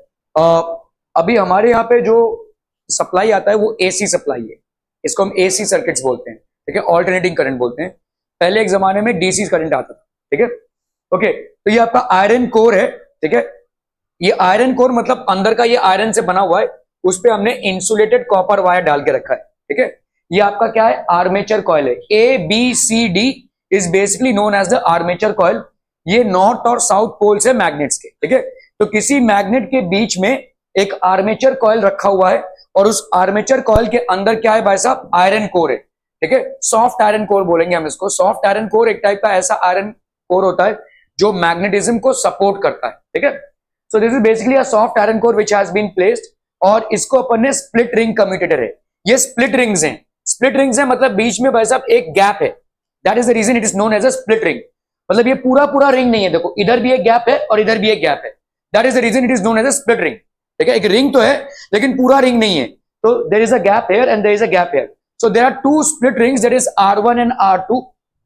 अभी हमारे यहाँ पे जो सप्लाई आता है वो एसी सप्लाई है, इसको हम एसी सर्किट्स बोलते हैं। ठीक है, ऑल्टरनेटिंग करंट बोलते हैं। पहले एक जमाने में डीसी करंट आता था। ठीक है, ओके, तो ये आपका आयरन कोर है। ठीक है, ये आयरन कोर मतलब अंदर का ये आयरन से बना हुआ है, उस पे हमने इंसुलेटेड कॉपर वायर डाल के रखा है। ठीक है, ये आपका क्या है, आर्मेचर कॉइल है। A B C D is basically known as the armature coil. ये नॉर्थ और साउथ पोल्स है मैग्नेट्स के। ठीक है, तो किसी मैग्नेट के बीच में एक आर्मेचर कॉइल रखा हुआ है और उस आर्मेचर कॉइल के अंदर क्या है भाई साहब, आयरन कोर है। ठीक है, सॉफ्ट आयरन कोर बोलेंगे हम इसको। सॉफ्ट आयरन कोर एक टाइप का ऐसा आयरन कोर होता है जो मैग्नेटिज्म को सपोर्ट करता है। ठीक है, so this is basically a soft iron core which has been placed, और इसको अपन ने स्प्लिट रिंग कम्यूटेटर है। ये स्प्लिट रिंग्स हैं। स्प्लिट रिंग्स हैं मतलब बीच में भाई साहब एक गैप है, that is the reason it is known as a split ring. मतलब ये पूरा पूरा रिंग नहीं है, देखो इधर भी एक गैप है और इधर भी एक गैप है, that is the reason it is known as a split ring. ठीक है, एक रिंग तो है लेकिन पूरा रिंग नहीं है, तो there is a gap here and there is a gap here. So there are two split rings, that is R one and R two,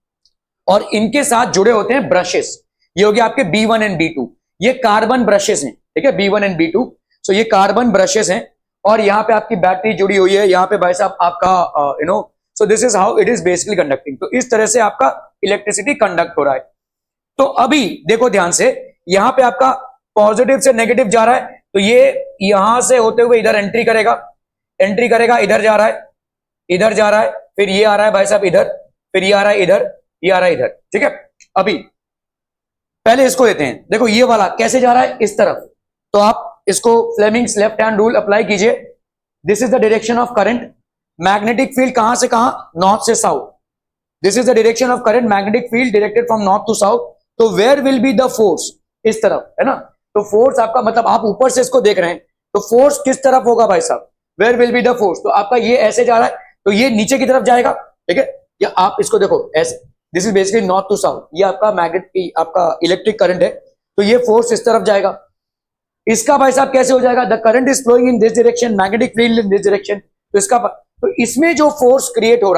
और इनके साथ जुड़े होते हैं ब्रशेस। ये हो गया आपके B one and B two, ये कार्बन ब्रशेस हैं। ठीक है, B one and B two, so ये कार्बन ब्रशेस हैं, और यहाँ पे आपकी बैटरी जुड़ी हुई है, यहाँ पे भाई साहब आपका you know, so this is how it is basically conducting. तो इस तरह से आपका इलेक्ट्रिसिटी कंडक्ट हो रहा है। तो अभी देखो ध्यान से, यहाँ पे आपका पॉजिटिव से नेगेटिव जा रहा है, तो ये यहां से होते हुए इधर एंट्री करेगा, एंट्री करेगा, इधर जा रहा है, इधर जा रहा है, फिर ये आ रहा है भाई साहब इधर, फिर ये आ रहा है इधर, ये आ रहा है इधर। ठीक है, अभी पहले इसको देते हैं। देखो ये वाला कैसे जा रहा है, इस तरफ, तो आप इसको Fleming's left hand rule apply कीजिए। This is the direction of current. Magnetic field कहां से कहां, नॉर्थ से south. This is the direction of current, magnetic field directed from north to south. तो where will be the force, इस तरफ है ना। तो फोर्स आपका मतलब आप ऊपर से इसको देख रहे हैं, तो फोर्स किस तरफ होगा भाई साहब, where will be the force. तो आपका ये ऐसे जा रहा है, तो ये नीचे की तरफ जाएगा। ठीक है, या आप इसको देखो ऐसे, this is basically north to south, ये आपका मैग्नेट आपका इलेक्ट्रिक करंट है, तो ये फोर्स इस तरफ जाएगा। इसका भाई साहब कैसे हो जाएगा, the current is flowing in this direction, magnetic field in this direction. तो इसका, तो इसमें जो फोर्स क्रिएट हो रहा है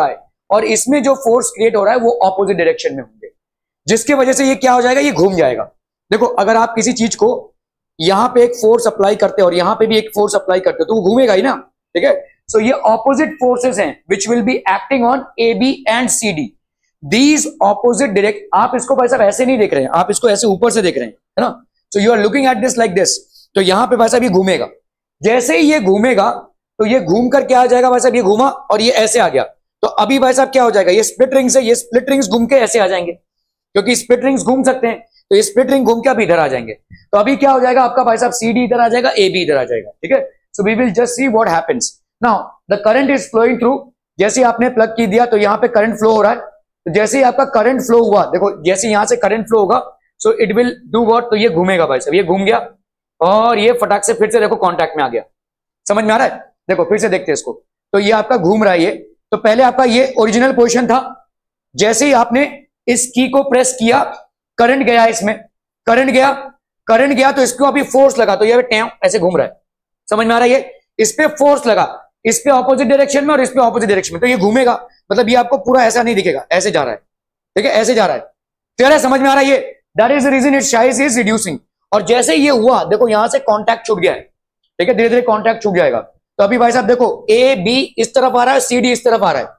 और इसमें जो फोर्स क्रिएट हो रहा है वो ऑपोजिट डायरेक्शन में होंगे, जिसकी वजह से ये क्या हो जाएगा, ये घूम जाएगा। देखो अगर आप किसी चीज को यहां पे एक फोर्स अप्लाई करते हो और यहां पे भी एक फोर्स अप्लाई करते हो तो वो घूमेगा ही ना, ठीक है। सो ये ऑपोजिट फोर्सेस हैं which will be acting on A B and C D. These opposite direct, आप इसको भाई साहब ऐसे नहीं देख रहे हैं, आप इसको ऐसे ऊपर से देख रहे हैं, है ना। So you are looking at this like this, तो यहां पे भाई साहब ये घूमेगा। जैसे ही ये घूमेगा तो ये घूम कर क्या आ जाएगा भाई साहब, ये घूमा और ये ऐसे आ गया, तो अभी भाई साहब क्या हो जाएगा, ये स्प्लिट रिंग से ये स्प्लिट रिंग्स घूम के ऐसे आ जाएंगे, क्योंकि स्प्लिट रिंग्स घूम सकते हैं, तो ये स्प्लिट रिंग घूम के अभी इधर आ जाएंगे। तो अभी क्या हो जाएगा आपका भाई साहब, सी डी इधर आ जाएगा, ए बी इधर आ जाएगा, ठीक है। So we will just see what happens now. The current is flowing through, जैसे आपने प्लग की दिया तो यहां पे करंट फ्लो हो रहा है, तो जैसे ही आपका करंट फ्लो हुआ, देखो जैसे यहां से करंट फ्लो होगा so it will do what, तो ये घूमेगा भाई साहब, ये घूम गया और ये फटाक से फिर से देखो कांटेक्ट में आ गया। समझ में आ रहा है, देखो फिर से देखते हैं इसको, तो ये आपका घूम रहा है ये, तो पहले आपका ये ओरिजिनल पोजीशन था, जैसे ही आपने इस की को प्रेस किया करंट गया, इसमें करंट गया, करंट गया तो इसको अभी फोर्स लगा, तो ये टैं ऐसे घूम रहा है। समझ में आ रहा है, ये इस पे फोर्स लगा, इस पे ऑपोजिट डायरेक्शन में और इस पे ऑपोजिट डायरेक्शन में, तो ये घूमेगा, मतलब ये आपको पूरा ऐसा नहीं दिखेगा, ऐसे जा रहा है, ठीक है, ऐसे जा रहा है, क्लियर है, समझ में आ रहा है ये, that is the reason it size is reducing. और जैसे ये हुआ देखो यहां से कॉन्टैक्ट छूट गया है, ठीक है, धीरे धीरे कॉन्टैक्ट छूट जाएगा। तो अभी भाई साहब देखो ए बी इस तरफ आ रहा है, सी डी इस तरफ आ रहा है,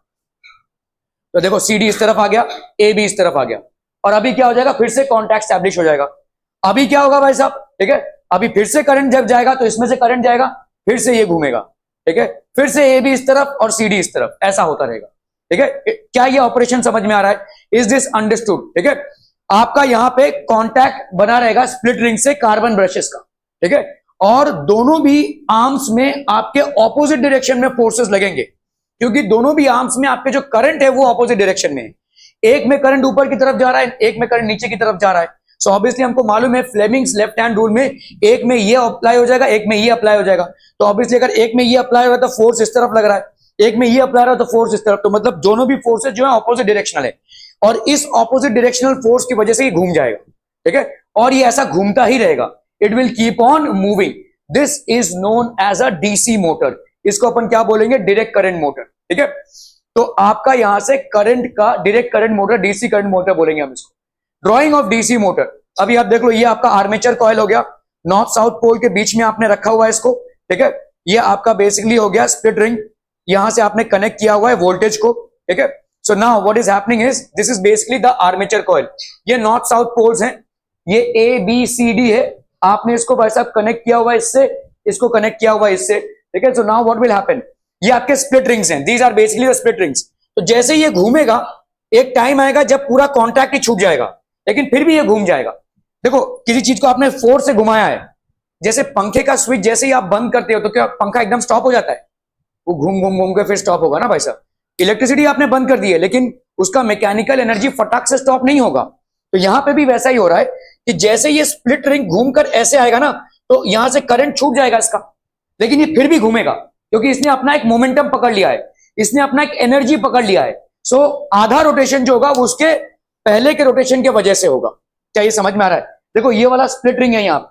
तो देखो सी डी इस तरफ आ गया, ए बी इस तरफ आ गया, और अभी क्या हो जाएगा, फिर से कॉन्टैक्ट स्टैब्लिश हो जाएगा। अभी क्या होगा भाई साहब, ठीक है, अभी फिर से करंट जब जाएगा तो इसमें से करंट जाएगा, फिर से ये घूमेगा, ठीक है, फिर से ए बी इस तरफ और सी डी इस तरफ, ऐसा होता रहेगा, ठीक है। क्या ये ऑपरेशन समझ में आ रहा है, इज दिस अंडरस्टूड, ठीक है। आपका यहां पे कॉन्टैक्ट बना रहेगा स्प्लिट रिंग से कार्बन ब्रशेस का, ठीक है, और दोनों भी आर्म्स में आपके ऑपोजिट डायरेक्शन में फोर्सेस लगेंगे, क्योंकि दोनों भी आर्म्स में आपके जो करंट है वो ऑपोजिट डायरेक्शन में है। एक में करंट ऊपर की तरफ जा रहा है, एक में करंट नीचे की तरफ जा रहा है। सो ऑब्वियसली हमको मालूम है फ्लेमिंग्स लेफ्ट हैंड रूल में एक में ये अप्लाई हो जाएगा, एक में ये अप्लाई हो जाएगा। तो ऑब्वियसली अगर एक में ये अप्लाई हो रहा है तो फोर्स इस तरफ लग रहा है, एक में ये अप्लाई हो रहा है तो फोर्स इस तरफ, तो मतलब दोनों भी फोर्सेस जो है ऑपोजिट डायरेक्शनल है, और इस ऑपोजिट डायरेक्शनल फोर्स की वजह से ये घूम जाएगा, ठीक है, और ये ऐसा घूमता ही रहेगा, it will keep on moving. This is known as a DC motor, इसको अपन क्या बोलेंगे, डायरेक्ट करंट मोटर, ठीक है। तो आपका यहां से करंट का direct current motor, DC current motor बोलेंगे हम इसको। ड्रॉइंग ऑफ डीसी मोटर, अभी आप देख लो, ये आपका आर्मेचर कॉइल हो गया, नॉर्थ साउथ पोल के बीच में आपने रखा हुआ है इसको, ठीक है। ये आपका बेसिकली हो गया स्प्लिट रिंग, यहां से आपने कनेक्ट किया हुआ है वोल्टेज को, ठीक है। So now what is happening is this is basically the armature coil, ये नॉर्थ साउथ पोल्स हैं, ये ए बी सी डी है, आपने इसको भाई साहब कनेक्ट किया हुआ है इससे, इसको कनेक्ट किया हुआ है इससे, ठीक है। So now what will happen, ये आपके स्प्लिट रिंग्स हैं, these are basically the split rings. तो जैसे ये घूमेगा एक टाइम आएगा जब पूरा कॉन्टैक्ट ही छूट जाएगा, लेकिन फिर भी ये घूम जाएगा। देखो किसी चीज को आपने फोर्स से घुमाया है, जैसे पंखे का स्विच जैसे ही आप बंद करते हो तो क्या पंखा एकदम स्टॉप हो जाता है, वो घूम घूम घूम के फिर स्टॉप होगा ना भाई साहब। इलेक्ट्रिसिटी आपने बंद कर दी है लेकिन उसका मैकेनिकल एनर्जी फटाक से स्टॉप नहीं होगा, तो यहां पे भी वैसा ही हो रहा है कि जैसे ये स्प्लिट रिंग घूमकर ऐसे आएगा ना तो यहां से करंट छूट जाएगा इसका, लेकिन ये फिर भी घूमेगा क्योंकि इसने अपना एक मोमेंटम पकड़ लिया है, इसने अपना एक एनर्जी पकड़ लिया है। सो आधा रोटेशन जो होगा वो उसके पहले के रोटेशन की वजह से होगा। क्या ये समझ में आ रहा है? देखो ये वाला स्प्लिट रिंग है, यहां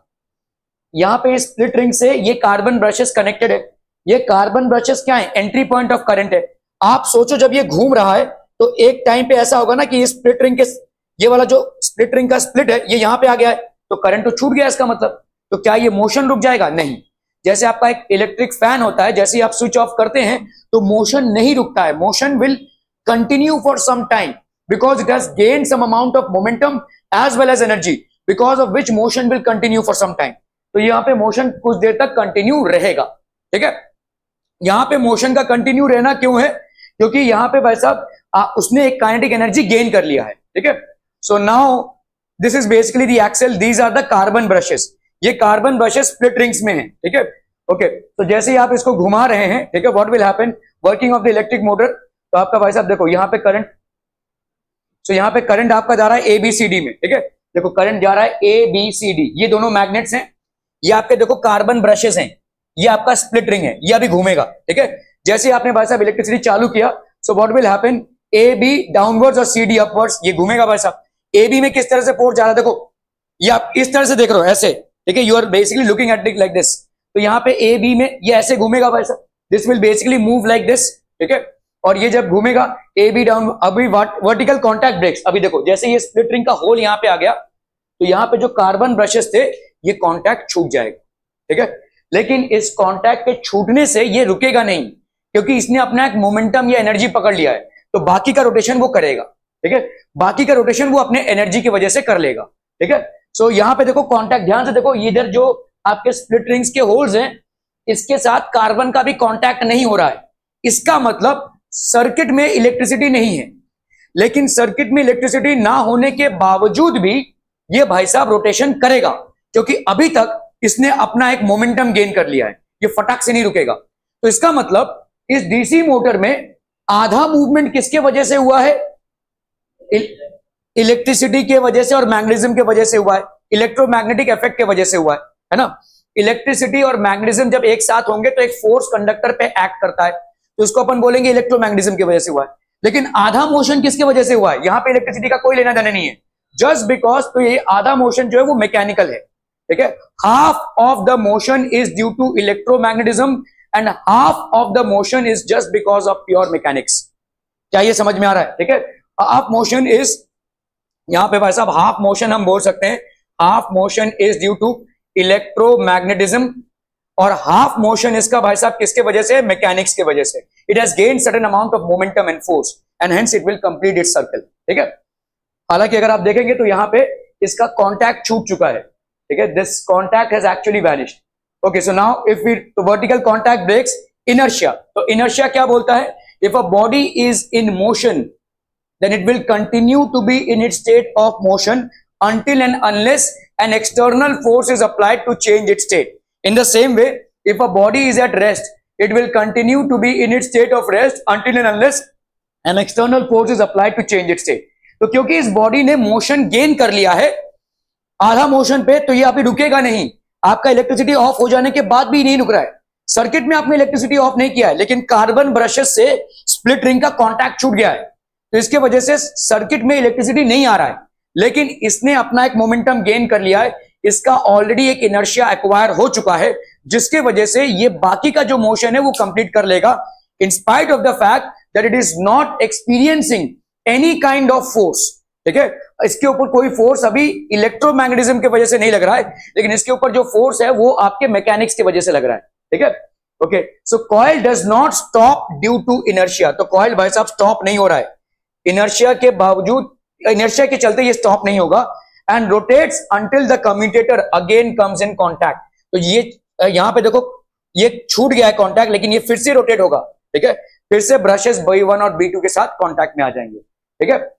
यहां पे स्प्लिट रिंग से ये कार्बन ब्रशेस कनेक्टेड है। ये कार्बन ब्रशेस क्या है? एंट्री पॉइंट ऑफ करंट है। आप सोचो जब ये घूम रहा है तो एक टाइम पे ऐसा होगा ना कि ये स्प्लिट रिंग के ये वाला जो स्प्लिट रिंग का स्प्लिट है ये यहां पे आ गया है तो करंट तो छूट गया इसका मतलब। तो क्या ये मोशन रुक जाएगा? नहीं। जैसे आपका एक इलेक्ट्रिक फैन होता है, जैसे ही आप स्विच ऑफ करते हैं तो मोशन नहीं रुकता है, motion will continue for some time because it has gained some amount of momentum as well as energy because of which motion will continue for some time. तो यहां पे मोशन कुछ देर तक कंटिन्यू रहेगा, ठीक है। यहां पे मोशन का कंटिन्यू रहना क्यों है? क्योंकि यहां पे भाई साहब उसने एक काइनेटिक एनर्जी गेन कर लिया है, ठीक है। So now this is basically the axle, these are the carbon brushes. ये कार्बन ब्रशेस स्प्लिट रिंग्स में हैं, ठीक है। ओके, तो जैसे ही आप इसको घुमा रहे हैं, ठीक है, what will happen working of the electric motor. तो आपका भाई साहब देखो यहां पे करंट, सो यहां पे करंट आपका जा रहा है ए बी सी डी में, ठीक है। देखो करंट जा रहा है ए बी सी डी, ये दोनों मैग्नेट्स हैं, ये आपके देखो कार्बन ब्रशेस हैं, ये आपका स्प्लिट रिंग है, ये अभी घूमेगा, ठीक है। जैसे आपने भाई साहब इलेक्ट्रिसिटी चालू किया so what will happen A B downwards और सी डी अपवर्ड्स, ये घूमेगा भाई साहब। ए बी में किस तरह से फोर्स जा रहा है देखो, ये आप इस तरह से देख रहे हो ऐसे, ठीक है, you are basically looking at it like this. तो यहाँ पे ए बी में ये ऐसे घूमेगा भाई साहब, this will basically move like this, ठीक है। और ये जब घूमेगा ए बी डाउन, अभी वर्टिकल कॉन्टैक्ट ब्रेक्स, अभी देखो जैसे ये स्प्लिट रिंग का होल यहां पे आ गया तो यहां पे जो कार्बन ब्रशेस थे ये कॉन्टैक्ट छूट जाएगा, ठीक है। लेकिन इस कॉन्टैक्ट के छूटने से ये रुकेगा नहीं, क्योंकि इसने अपना एक मोमेंटम या एनर्जी पकड़ लिया है, तो बाकी का रोटेशन वो करेगा, ठीक है। बाकी का रोटेशन वो अपने एनर्जी की वजह से कर लेगा, ठीक है। सो यहां पे देखो कॉन्टैक्ट, ध्यान से देखो, इधर जो आपके स्प्लिट रिंग्स के होल्स हैं इसके साथ कार्बन का भी कॉन्टैक्ट नहीं हो रहा है। इसका मतलब सर्किट में इलेक्ट्रिसिटी नहीं है, लेकिन सर्किट में इलेक्ट्रिसिटी ना होने के बावजूद भी ये भाई साहब रोटेशन करेगा, क्योंकि अभी तक इसने अपना एक मोमेंटम गेन कर लिया है, ये फटाक से नहीं रुकेगा। तो इसका मतलब इस डीसी मोटर में आधा मूवमेंट किसके वजह से हुआ है? इलेक्ट्रिसिटी के वजह से और मैग्नेटिज्म के वजह से हुआ है, इलेक्ट्रोमैग्नेटिक इफेक्ट के वजह से हुआ है, है ना। इलेक्ट्रिसिटी और मैग्नेटिज्म जब एक साथ होंगे तो एक फोर्स कंडक्टर पे एक्ट करता है, तो उसको अपन बोलेंगे इलेक्ट्रोमैग्नेटिज्म की वजह से हुआ है। लेकिन आधा मोशन किसके वजह से हुआ है? यहां पे इलेक्ट्रिसिटी का कोई लेना देना नहीं है, जस्ट बिकॉज, तो ये आधा मोशन जो है वो मैकेनिकल है, ठीक है। Half of the motion is due to electromagnetism and half of the motion is just because of pure mechanics. क्या ये समझ में आ रहा है? ठीक है, हाफ मोशन इज, यहां पे भाई साहब हाफ मोशन हम बोल सकते हैं, half motion is due to electromagnetism, और हाफ मोशन इसका भाई साहब किसके वजह से? मैकेनिक्स के वजह से। It has gained certain amount of momentum and force and hence it will complete its circle, ठीक है। हालांकि अगर आप देखेंगे तो यहां पे इसका कॉन्टैक्ट छूट चुका है, ठीक है, this contact has actually vanished. Okay, so now if we, तो वर्टिकल कॉन्टैक्ट ब्रेक्स इनर्शिया। तो इनर्शिया क्या बोलता है? If a body is in motion then it will continue to be in its state of motion until and unless an external force is applied to change its state. In the same way, if a body is at rest, it will continue to be in its state of rest until and unless an external force is applied to change its state. तो क्योंकि इस body ने motion gain कर लिया है आधा motion पे, तो ये अभी रुकेगा नहीं। आपका इलेक्ट्रिसिटी ऑफ हो जाने के बाद भी नहीं रुक रहा है। सर्किट में आपने इलेक्ट्रिसिटी ऑफ नहीं किया है, लेकिन कार्बन ब्रशेस से स्प्लिट रिंग का कॉन्टैक्ट छूट गया है, तो इसके वजह से सर्किट में इलेक्ट्रिसिटी नहीं आ रहा है, लेकिन इसने अपना एक मोमेंटम गेन कर लिया है। इसका ऑलरेडी एक इनर्शिया एक्वायर हो चुका है, जिसके वजह से ये बाकी का जो मोशन है वो कंप्लीट कर लेगा, in spite of the fact that it is not experiencing any kind of force, ठीक है। इसके ऊपर कोई फोर्स अभी इलेक्ट्रोमैग्नेटिज्म की वजह से नहीं लग रहा है, लेकिन इसके ऊपर जो फोर्स है वो आपके मैकेनिक्स की वजह से लग रहा है, ठीक है। Okay, so coil does not stop due to inertia. तो कॉइल भाई साहब स्टॉप नहीं हो रहा है, इनर्शिया के बावजूद, इनर्शिया के चलते ये स्टॉप नहीं होगा, and rotates until the commutator again comes in contact. तो ये यहां पे देखो ये छूट गया है कॉन्टैक्ट, लेकिन ये फिर से रोटेट होगा, ठीक है, फिर से ब्रशेस बी वन और बी टू के साथ कॉन्टैक्ट में आ जाएंगे, ठीक है।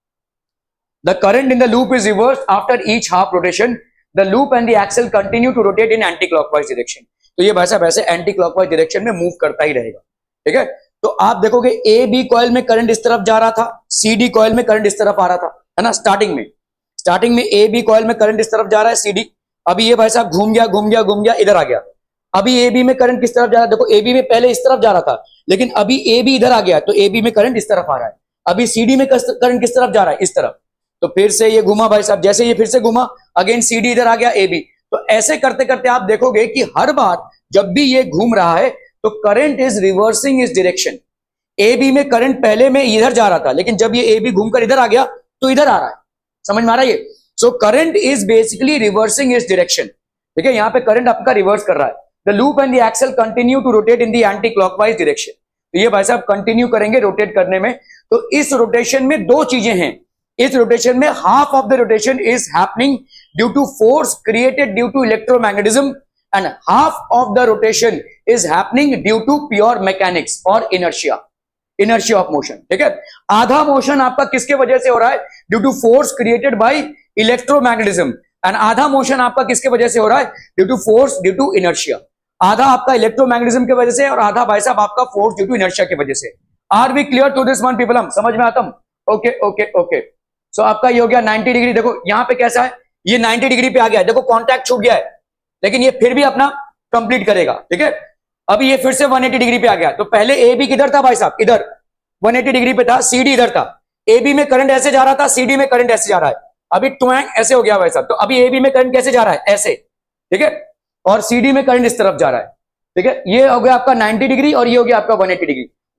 The current in the loop is reversed after each half rotation, the loop and the axle continue to rotate in anti clockwise direction. तो ये भाई साहब ऐसे एंटी क्लॉकवाइज डायरेक्शन में मूव करता ही रहेगा, ठीक है। तो आप देखोगे ए बी कॉइल में करंट इस तरफ जा रहा था, सी डी कॉइल में करंट इस तरफ आ रहा था, है ना। स्टार्टिंग में स्टार्टिंग में ए बी कॉइल में करंट इस तरफ जा रहा है, सी डी। अभी ये भाई साहब घूम गया घूम गया घूम गया इधर आ गया। अभी ए बी में करंट किस तरफ जा रहा है? देखो ए बी में पहले इस तरफ जा रहा था, लेकिन अभी ए बी इधर आ गया, तो ए बी में करंट इस तरफ आ रहा है। अभी सी डी में करंट किस तरफ जा रहा है? इस तरफ। तो फिर से ये घुमा भाई साहब, जैसे ये फिर से घुमा, अगेन सी डी इधर आ गया, ए बी। तो ऐसे करते करते आप देखोगे कि हर बार जब भी ये घूम रहा है तो करंट इज रिवर्सिंग इस डायरेक्शन। ए बी में करंट पहले में इधर जा रहा था, लेकिन जब ये ए बी घूमकर इधर आ गया तो इधर आ रहा है। समझ में आ रहा है ये? So current is basically reversing इस डायरेक्शन, ठीक है। यहां पे करंट आपका रिवर्स कर रहा है। The loop and the axle continue to rotate in the anti clockwise direction. तो ये भाई साहब कंटिन्यू करेंगे रोटेट करने में। तो इस रोटेशन में दो चीजें हैं। इस रोटेशन में half of the rotation is happening due to force created due to electromagnetism, and half of the rotation is happening due to pure mechanics और इनर्शिया, इनर्शिया ऑफ मोशन, ठीक है। आधा मोशन आपका किसके वजह से हो रहा है? Due to force created by electromagnetism, and आधा मोशन आपका किसके वजह से हो रहा है? Due to force due to inertia. आधा आपका इलेक्ट्रोमैग्नेटिज्म की वजह से और आधा भाई साहब आपका फोर्स ड्यू टू इनर्शिया की वजह से। Are we clear to this one people? हम समझ में आता हूं? Okay okay okay. सो आपका ये हो गया नाइंटी डिग्री। देखो यहां पे कैसा है, ये नाइंटी डिग्री पे आ गया है, देखो कॉन्टैक्ट छूट गया है, लेकिन ये फिर भी अपना कंप्लीट करेगा, ठीक है। अभी ये फिर से वन एटी डिग्री पे आ गया। तो पहले ए बी किधर था भाई साहब? इधर वन एटी डिग्री पे था, सी डी इधर था। ए बी में करंट ऐसे जा रहा था, सी डी में करंट ऐसे जा रहा है। अभी ट्वैंग ऐसे हो गया भाई साहब। तो अभी ए बी में करंट कैसे जा रहा है? ऐसे, ठीक है, और सी डी में करंट इस तरफ जा रहा है, ठीक है। ये हो गया आपका नाइंटी डिग्री और ये हो गया आपका one eighty degree.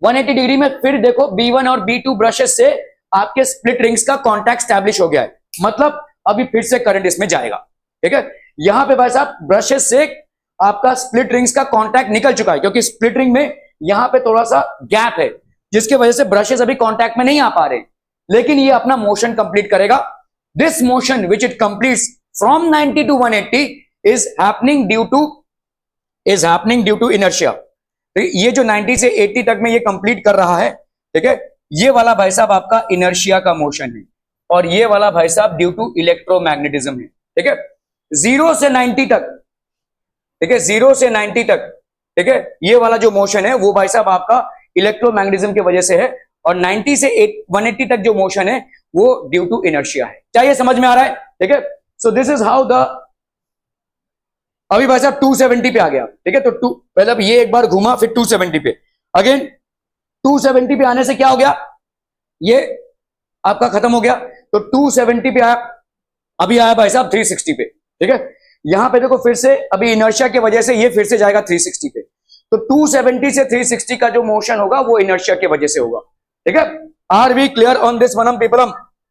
One eighty degree में फिर देखो बी वन और बी टू ब्रशेस से आपके स्प्लिट रिंग्स का कॉन्टैक्ट स्टैब्लिश हो गया है, मतलब अभी फिर से करंट इसमें जाएगा। ठीक है, यहां पे भाई साहब ब्रशेस से आपका स्प्लिट रिंग्स का कॉन्टैक्ट निकल चुका है, क्योंकि स्प्लिट रिंग में यहां पे थोड़ा सा गैप है, जिसकी वजह से ब्रशेस अभी कॉन्टैक्ट में नहीं आ पा रहे, लेकिन ये अपना मोशन कंप्लीट करेगा। This motion which it completes from ninety to one eighty is happening due to is happening due to inertia. ये जो नाइंटी से एटी तक में ये कंप्लीट कर रहा है, ठीक है, ये वाला भाई साहब आपका इनर्शिया का मोशन है, और ये वाला भाई साहब ड्यू टू इलेक्ट्रोमैग्नेटिज्म है। ठीक है, जीरो से नाइंटी तक, ठीक है, जीरो से नाइंटी तक, ठीक है, ये वाला जो मोशन है वो भाई साहब आपका इलेक्ट्रोमैग्नेटिज्म की वजह से है, और नाइंटी से वन एटी तक जो मोशन है वो ड्यू टू इनर्शिया है। क्या ये समझ में आ रहा है? ठीक है, so this is how the, अभी भाई साहब टू सेवेंटी पे आ गया। ठीक है, तो टू मतलब ये एक बार घुमा, फिर टू सेवेंटी पे अगेन, टू सेवेंटी पे आने से क्या हो गया, ये आपका खत्म हो गया, तो टू सेवेंटी पे आया, अभी आया भाई साहब थ्री सिक्सटी पे। ठीक है, यहां पे देखो फिर से अभी इनर्शिया की वजह से ये फिर से जाएगा थ्री सिक्सटी पे, तो टू सेवेंटी से थ्री सिक्सटी का जो मोशन होगा वो इनर्शिया की वजह से होगा। ठीक है, are we clear on this one people?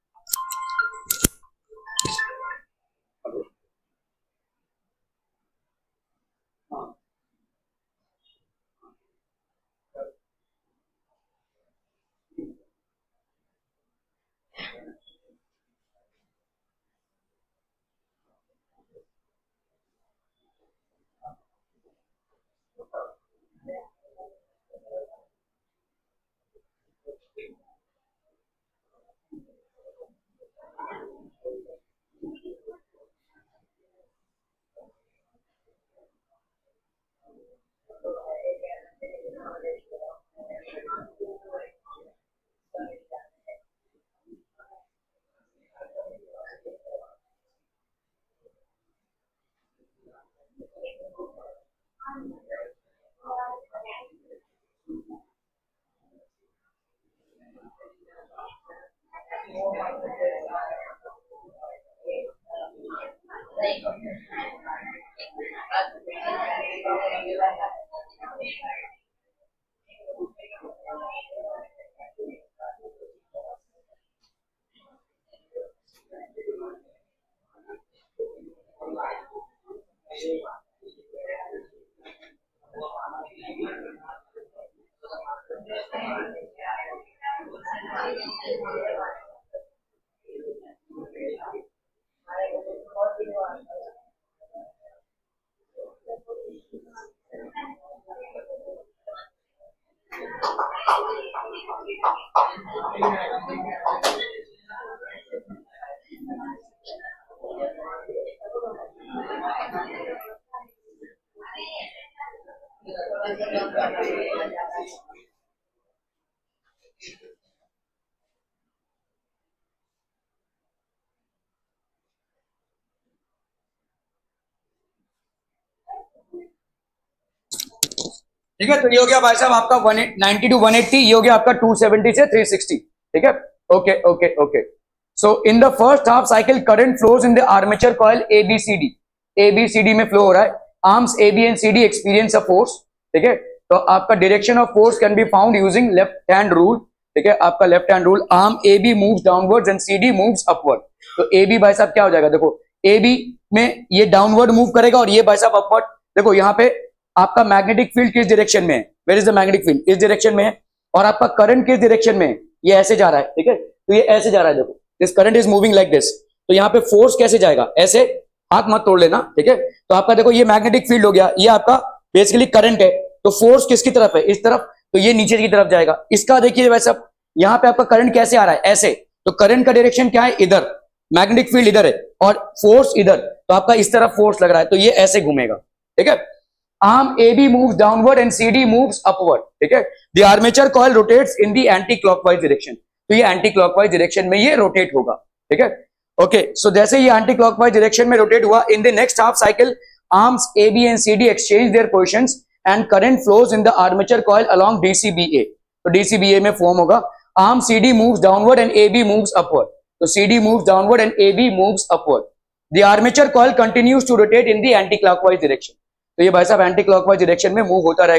ठीक है, तो ये हो गया भाई साहब आपका one ninety to one eighty, ये हो गया आपका टू सेवेंटी से थ्री सिक्सटी। ठीक है, okay okay okay. So in the first half cycle current flows in the armature coil ABCD, ABCD में फ्लो हो रहा है, arms AB and CD experience a force. ठीक है, तो आपका direction of force can be found using left hand rule. ठीक है, आपका left hand rule, arm AB moves downwards and CD moves upward. तो एबी भाई साहब क्या हो जाएगा, देखो एबी में ये डाउनवर्ड मूव करेगा और ये भाई साहब अपवर्ड। देखो यहाँ पे आपका मैग्नेटिक फील्ड किस डायरेक्शन में है, where is the magnetic field, इस डायरेक्शन में है, और आपका करंट किस डायरेक्शन में है, ये ऐसे जा रहा है। ठीक है, तो ये ऐसे जा रहा है, देखो this current is moving like this, तो यहाँ पे फोर्स कैसे जाएगा, ऐसे, हाथ मत तोड़ लेना। ठीक है, तो आपका देखो ये मैग्नेटिक फील्ड हो गया, ये आपका बेसिकली करंट है, तो फोर्स किसकी तरफ है, इस तरफ, तो ये नीचे की तरफ जाएगा। इसका देखिए वैसे यहाँ पे आपका करंट कैसे आ रहा है, ऐसे, तो करंट का डायरेक्शन क्या है, इधर, मैग्नेटिक फील्ड इधर है और फोर्स इधर, तो आपका इस तरफ फोर्स लग रहा है, तो ये ऐसे घूमेगा। ठीक है, arm A B moves downward and C D moves upward. ठीक है, the armature coil rotates in the anti-clockwise direction. तो ये anti-clockwise direction में ये rotate होगा। ठीक है, okay, so जैसे ये anti-clockwise direction में rotate हुआ, in the next half cycle, arms A B and C D exchange their positions and current flows in the armature coil along D C B A. तो D C B A में form होगा, arm C D moves downward and A B moves upward. तो C D moves downward and A B moves upward. The armature coil continues to rotate in the anti-clockwise direction. तो ये भाई साहब anti clockwise direction में move होता रहेगा,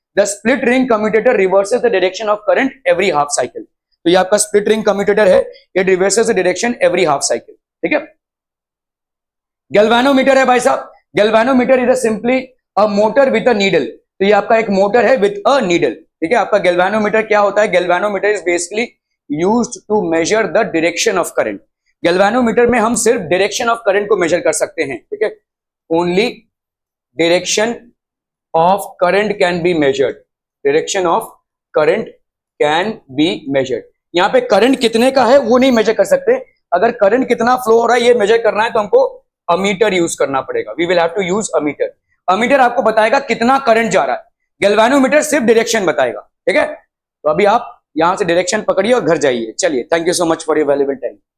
the split ring commutator reverses the direction of current every half cycle. तो ये आपका स्प्लिट रिंग कम्यूटेटर है, it reverses the direction every half cycle. ठीक है। गैल्वेनोमीटर है भाई साहब, galvanometer is simply a motor with a needle. तो ये आपका एक मोटर है विद अ नीडल। ठीक है। आपका गैल्वेनोमीटर क्या होता है? Galvanometer is basically used to measure the direction of current. Galvanometer में हम सिर्फ डायरेक्शन ऑफ करंट को मेजर कर सकते हैं। ठीक है। Only direction of current can be measured, direction of current can be measured. यहां पे करंट कितने का है वो नहीं मेजर कर सकते। अगर करंट कितना फ्लो हो रहा है ये मेजर करना है तो हमको अमीटर यूज करना पड़ेगा। We will have to use ammeter. Ammeter आपको बताएगा कितना करंट जा रहा है, गैल्वेनोमीटर सिर्फ डायरेक्शन बताएगा। ठीक है। तो अभी आप यहां से डायरेक्शन पकड़िए और घर जाइए। चलिए, thank you so much for your valuable time.